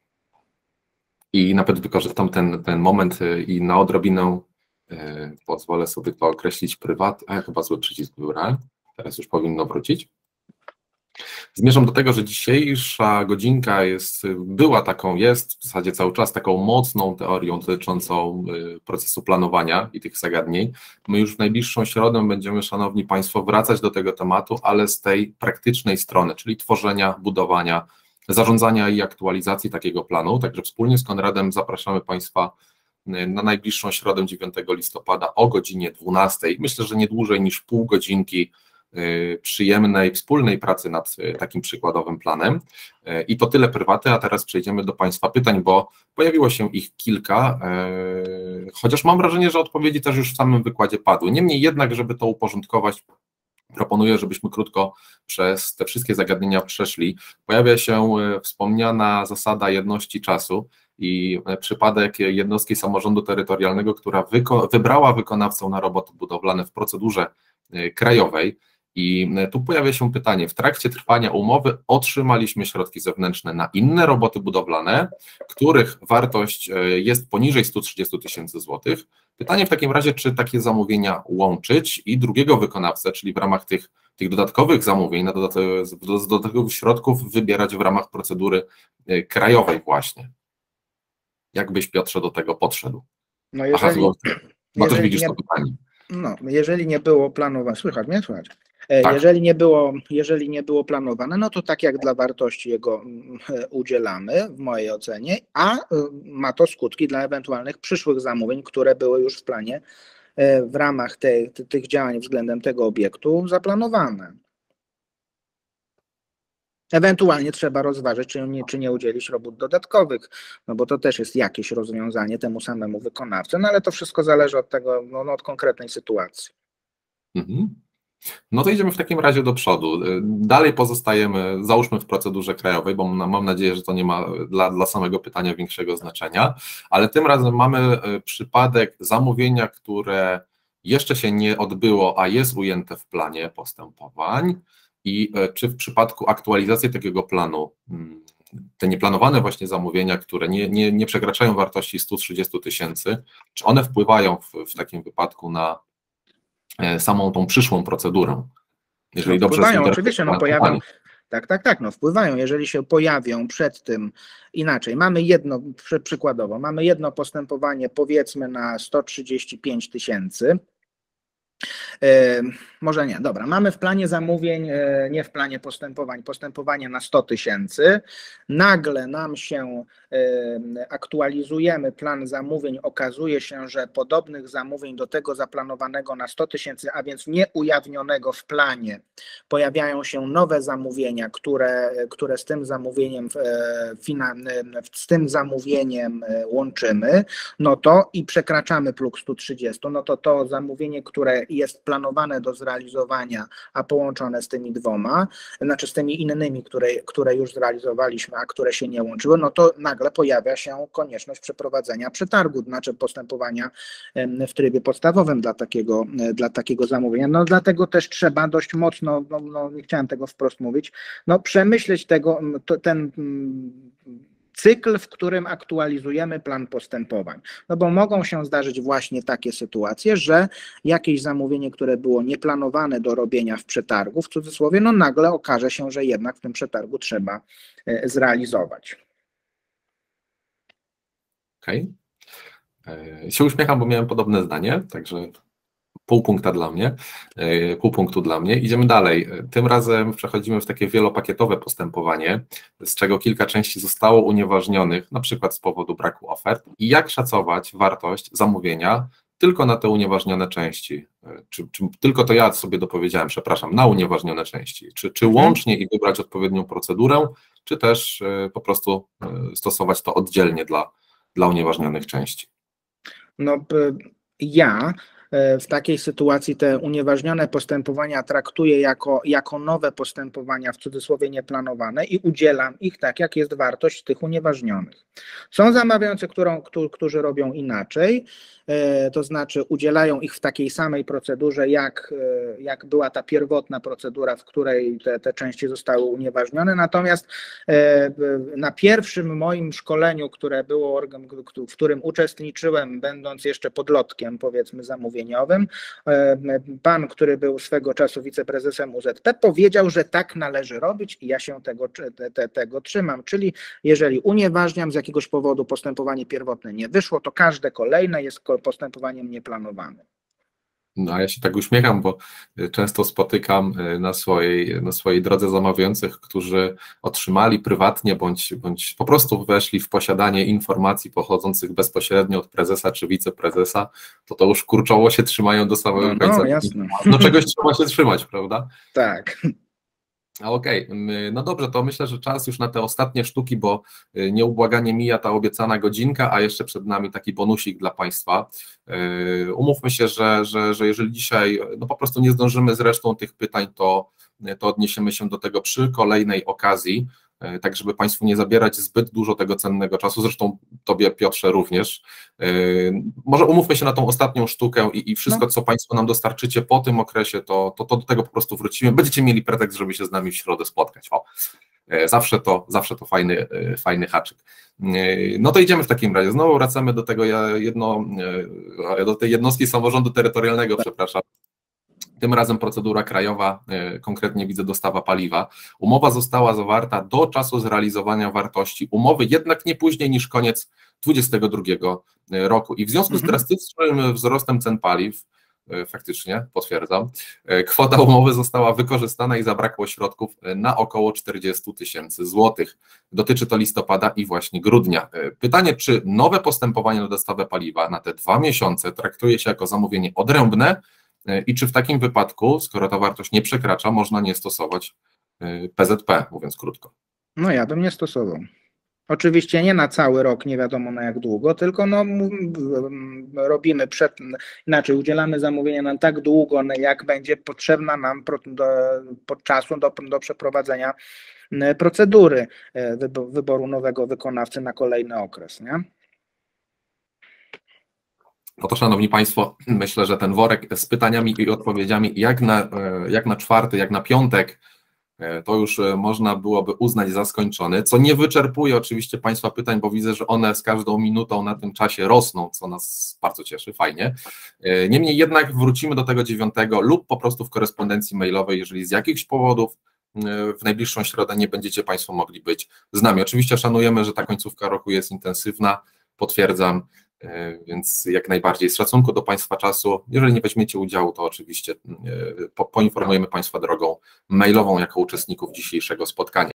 I nawet wykorzystam ten moment i na odrobinę pozwolę sobie to określić prywatnie. Ja chyba zły przycisk wybrałem. Teraz już powinno wrócić. Zmierzam do tego, że dzisiejsza godzinka jest w zasadzie cały czas taką mocną teorią dotyczącą procesu planowania i tych zagadnień. My już w najbliższą środę będziemy, szanowni Państwo, wracać do tego tematu, ale z tej praktycznej strony, czyli tworzenia, budowania, zarządzania i aktualizacji takiego planu. Także wspólnie z Konradem zapraszamy Państwa na najbliższą środę 9 listopada o godzinie 12. Myślę, że nie dłużej niż pół godzinki przyjemnej, wspólnej pracy nad takim przykładowym planem. I to tyle prywaty, a teraz przejdziemy do Państwa pytań, bo pojawiło się ich kilka, chociaż mam wrażenie, że odpowiedzi też już w samym wykładzie padły. Niemniej jednak, żeby to uporządkować, proponuję, żebyśmy krótko przez te wszystkie zagadnienia przeszli. Pojawia się wspomniana zasada jedności czasu i przypadek jednostki samorządu terytorialnego, która wybrała wykonawcę na roboty budowlane w procedurze krajowej. I tu pojawia się pytanie, w trakcie trwania umowy otrzymaliśmy środki zewnętrzne na inne roboty budowlane, których wartość jest poniżej 130 000 złotych. Pytanie w takim razie, czy takie zamówienia łączyć i drugiego wykonawcę, czyli w ramach tych dodatkowych zamówień, z dodatkowych środków wybierać w ramach procedury krajowej właśnie. Jak byś, Piotrze, do tego podszedł? Widzisz to pytanie. Jeżeli nie było planowane, słychać mnie? Słychać. Tak. Jeżeli nie było planowane, to tak jak dla wartości jego udzielamy, w mojej ocenie, a ma to skutki dla ewentualnych przyszłych zamówień, które były już w planie w ramach tych działań względem tego obiektu zaplanowane. Ewentualnie trzeba rozważyć, czy nie udzielić robót dodatkowych, bo to też jest jakieś rozwiązanie temu samemu wykonawcy, ale to wszystko zależy od tego, od konkretnej sytuacji. To idziemy w takim razie do przodu. Dalej pozostajemy, załóżmy w procedurze krajowej, bo mam nadzieję, że to nie ma dla samego pytania większego znaczenia, ale tym razem mamy przypadek zamówienia, które jeszcze się nie odbyło, a jest ujęte w planie postępowań. I czy w przypadku aktualizacji takiego planu, te nieplanowane właśnie zamówienia, które nie przekraczają wartości 130 000, czy one wpływają w takim wypadku na samą tą przyszłą procedurę? Jeżeli dobrze wpływają, oczywiście, Tak, no wpływają, jeżeli się pojawią przed tym inaczej. Mamy jedno, przykładowo, mamy jedno postępowanie powiedzmy na 135 000. Może nie, dobra, mamy w planie zamówień, nie w planie postępowań, postępowanie na 100 000, nagle nam się aktualizujemy plan zamówień, okazuje się, że podobnych zamówień do tego zaplanowanego na 100 000, a więc nieujawnionego w planie, pojawiają się nowe zamówienia, które z tym zamówieniem łączymy, no to i przekraczamy próg 130, no to zamówienie, które jest planowane do zrealizowania, a połączone z tymi dwoma, znaczy z tymi innymi, które już zrealizowaliśmy, a które się nie łączyły, no to nagle pojawia się konieczność przeprowadzenia przetargu, znaczy postępowania w trybie podstawowym dla takiego zamówienia. No dlatego też trzeba dość mocno, no nie chciałem tego wprost mówić, no przemyśleć ten cykl, w którym aktualizujemy plan postępowań. No bo mogą się zdarzyć właśnie takie sytuacje, że jakieś zamówienie, które było nieplanowane do robienia w przetargu, w cudzysłowie, no nagle okaże się, że jednak w tym przetargu trzeba zrealizować. Okej. Się uśmiecham, bo miałem podobne zdanie, także pół punktu dla mnie. Idziemy dalej. Tym razem przechodzimy w takie wielopakietowe postępowanie, z czego kilka części zostało unieważnionych, na przykład z powodu braku ofert. I jak szacować wartość zamówienia tylko na te unieważnione części? Czy tylko to ja sobie dopowiedziałem, przepraszam, na unieważnione części? Czy łącznie i wybrać odpowiednią procedurę, czy też po prostu stosować to oddzielnie dla unieważnionych części? No ja w takiej sytuacji te unieważnione postępowania traktuję jako nowe postępowania, w cudzysłowie nieplanowane, i udzielam ich tak, jak jest wartość tych unieważnionych. Są zamawiający, którzy robią inaczej, to znaczy udzielają ich w takiej samej procedurze, jak była ta pierwotna procedura, w której te części zostały unieważnione. Natomiast na pierwszym moim szkoleniu, które było, w którym uczestniczyłem, będąc jeszcze podlotkiem, powiedzmy, zamówieniowym, pan, który był swego czasu wiceprezesem UZP, powiedział, że tak należy robić i ja się tego trzymam. Czyli jeżeli unieważniam z jakiegoś powodu, postępowanie pierwotne nie wyszło, to każde kolejne jest postępowaniem nieplanowanym. No, a ja się tak uśmiecham, bo często spotykam na swojej drodze zamawiających, którzy otrzymali prywatnie bądź po prostu weszli w posiadanie informacji pochodzących bezpośrednio od prezesa czy wiceprezesa, to już kurczowo się trzymają do samego końca. No, jasne. Do czegoś trzeba się trzymać, prawda? Tak. Okej, no dobrze, to myślę, że czas już na te ostatnie sztuki, bo nieubłaganie mija ta obiecana godzinka, a jeszcze przed nami taki bonusik dla Państwa. Umówmy się, że jeżeli dzisiaj no po prostu nie zdążymy z resztą tych pytań, to odniesiemy się do tego przy kolejnej okazji, tak żeby Państwu nie zabierać zbyt dużo tego cennego czasu, zresztą Tobie, Piotrze, również. Może umówmy się na tą ostatnią sztukę i wszystko, co Państwo nam dostarczycie po tym okresie, to do tego po prostu wrócimy. Będziecie mieli pretekst, żeby się z nami w środę spotkać. Zawsze to fajny haczyk. No to idziemy w takim razie. Znowu wracamy do tego do tej jednostki samorządu terytorialnego, przepraszam. Tym razem procedura krajowa, konkretnie widzę dostawa paliwa. Umowa została zawarta do czasu zrealizowania wartości umowy, jednak nie później niż koniec 2022 roku. I w związku z drastycznym wzrostem cen paliw, faktycznie, potwierdzam, kwota umowy została wykorzystana i zabrakło środków na około 40 000 złotych. Dotyczy to listopada i właśnie grudnia. Pytanie, czy nowe postępowanie na dostawę paliwa na te 2 miesiące traktuje się jako zamówienie odrębne, i czy w takim wypadku, skoro ta wartość nie przekracza, można nie stosować PZP, mówiąc krótko? No ja bym nie stosował. Oczywiście nie na cały rok, nie wiadomo na jak długo, tylko robimy inaczej, udzielamy zamówienia na tak długo, jak będzie potrzebna nam czasu do przeprowadzenia procedury wyboru nowego wykonawcy na kolejny okres, nie? No to, szanowni Państwo, myślę, że ten worek z pytaniami i odpowiedziami jak na czwarty, jak na piątek, to już można byłoby uznać za skończony, co nie wyczerpuje oczywiście Państwa pytań, bo widzę, że one z każdą minutą na tym czasie rosną, co nas bardzo cieszy, fajnie. Niemniej jednak wrócimy do tego 9 lub po prostu w korespondencji mailowej, jeżeli z jakichś powodów w najbliższą środę nie będziecie Państwo mogli być z nami. Oczywiście szanujemy, że ta końcówka roku jest intensywna, potwierdzam, więc jak najbardziej z szacunku do Państwa czasu. Jeżeli nie weźmiecie udziału, to oczywiście poinformujemy Państwa drogą mailową jako uczestników dzisiejszego spotkania.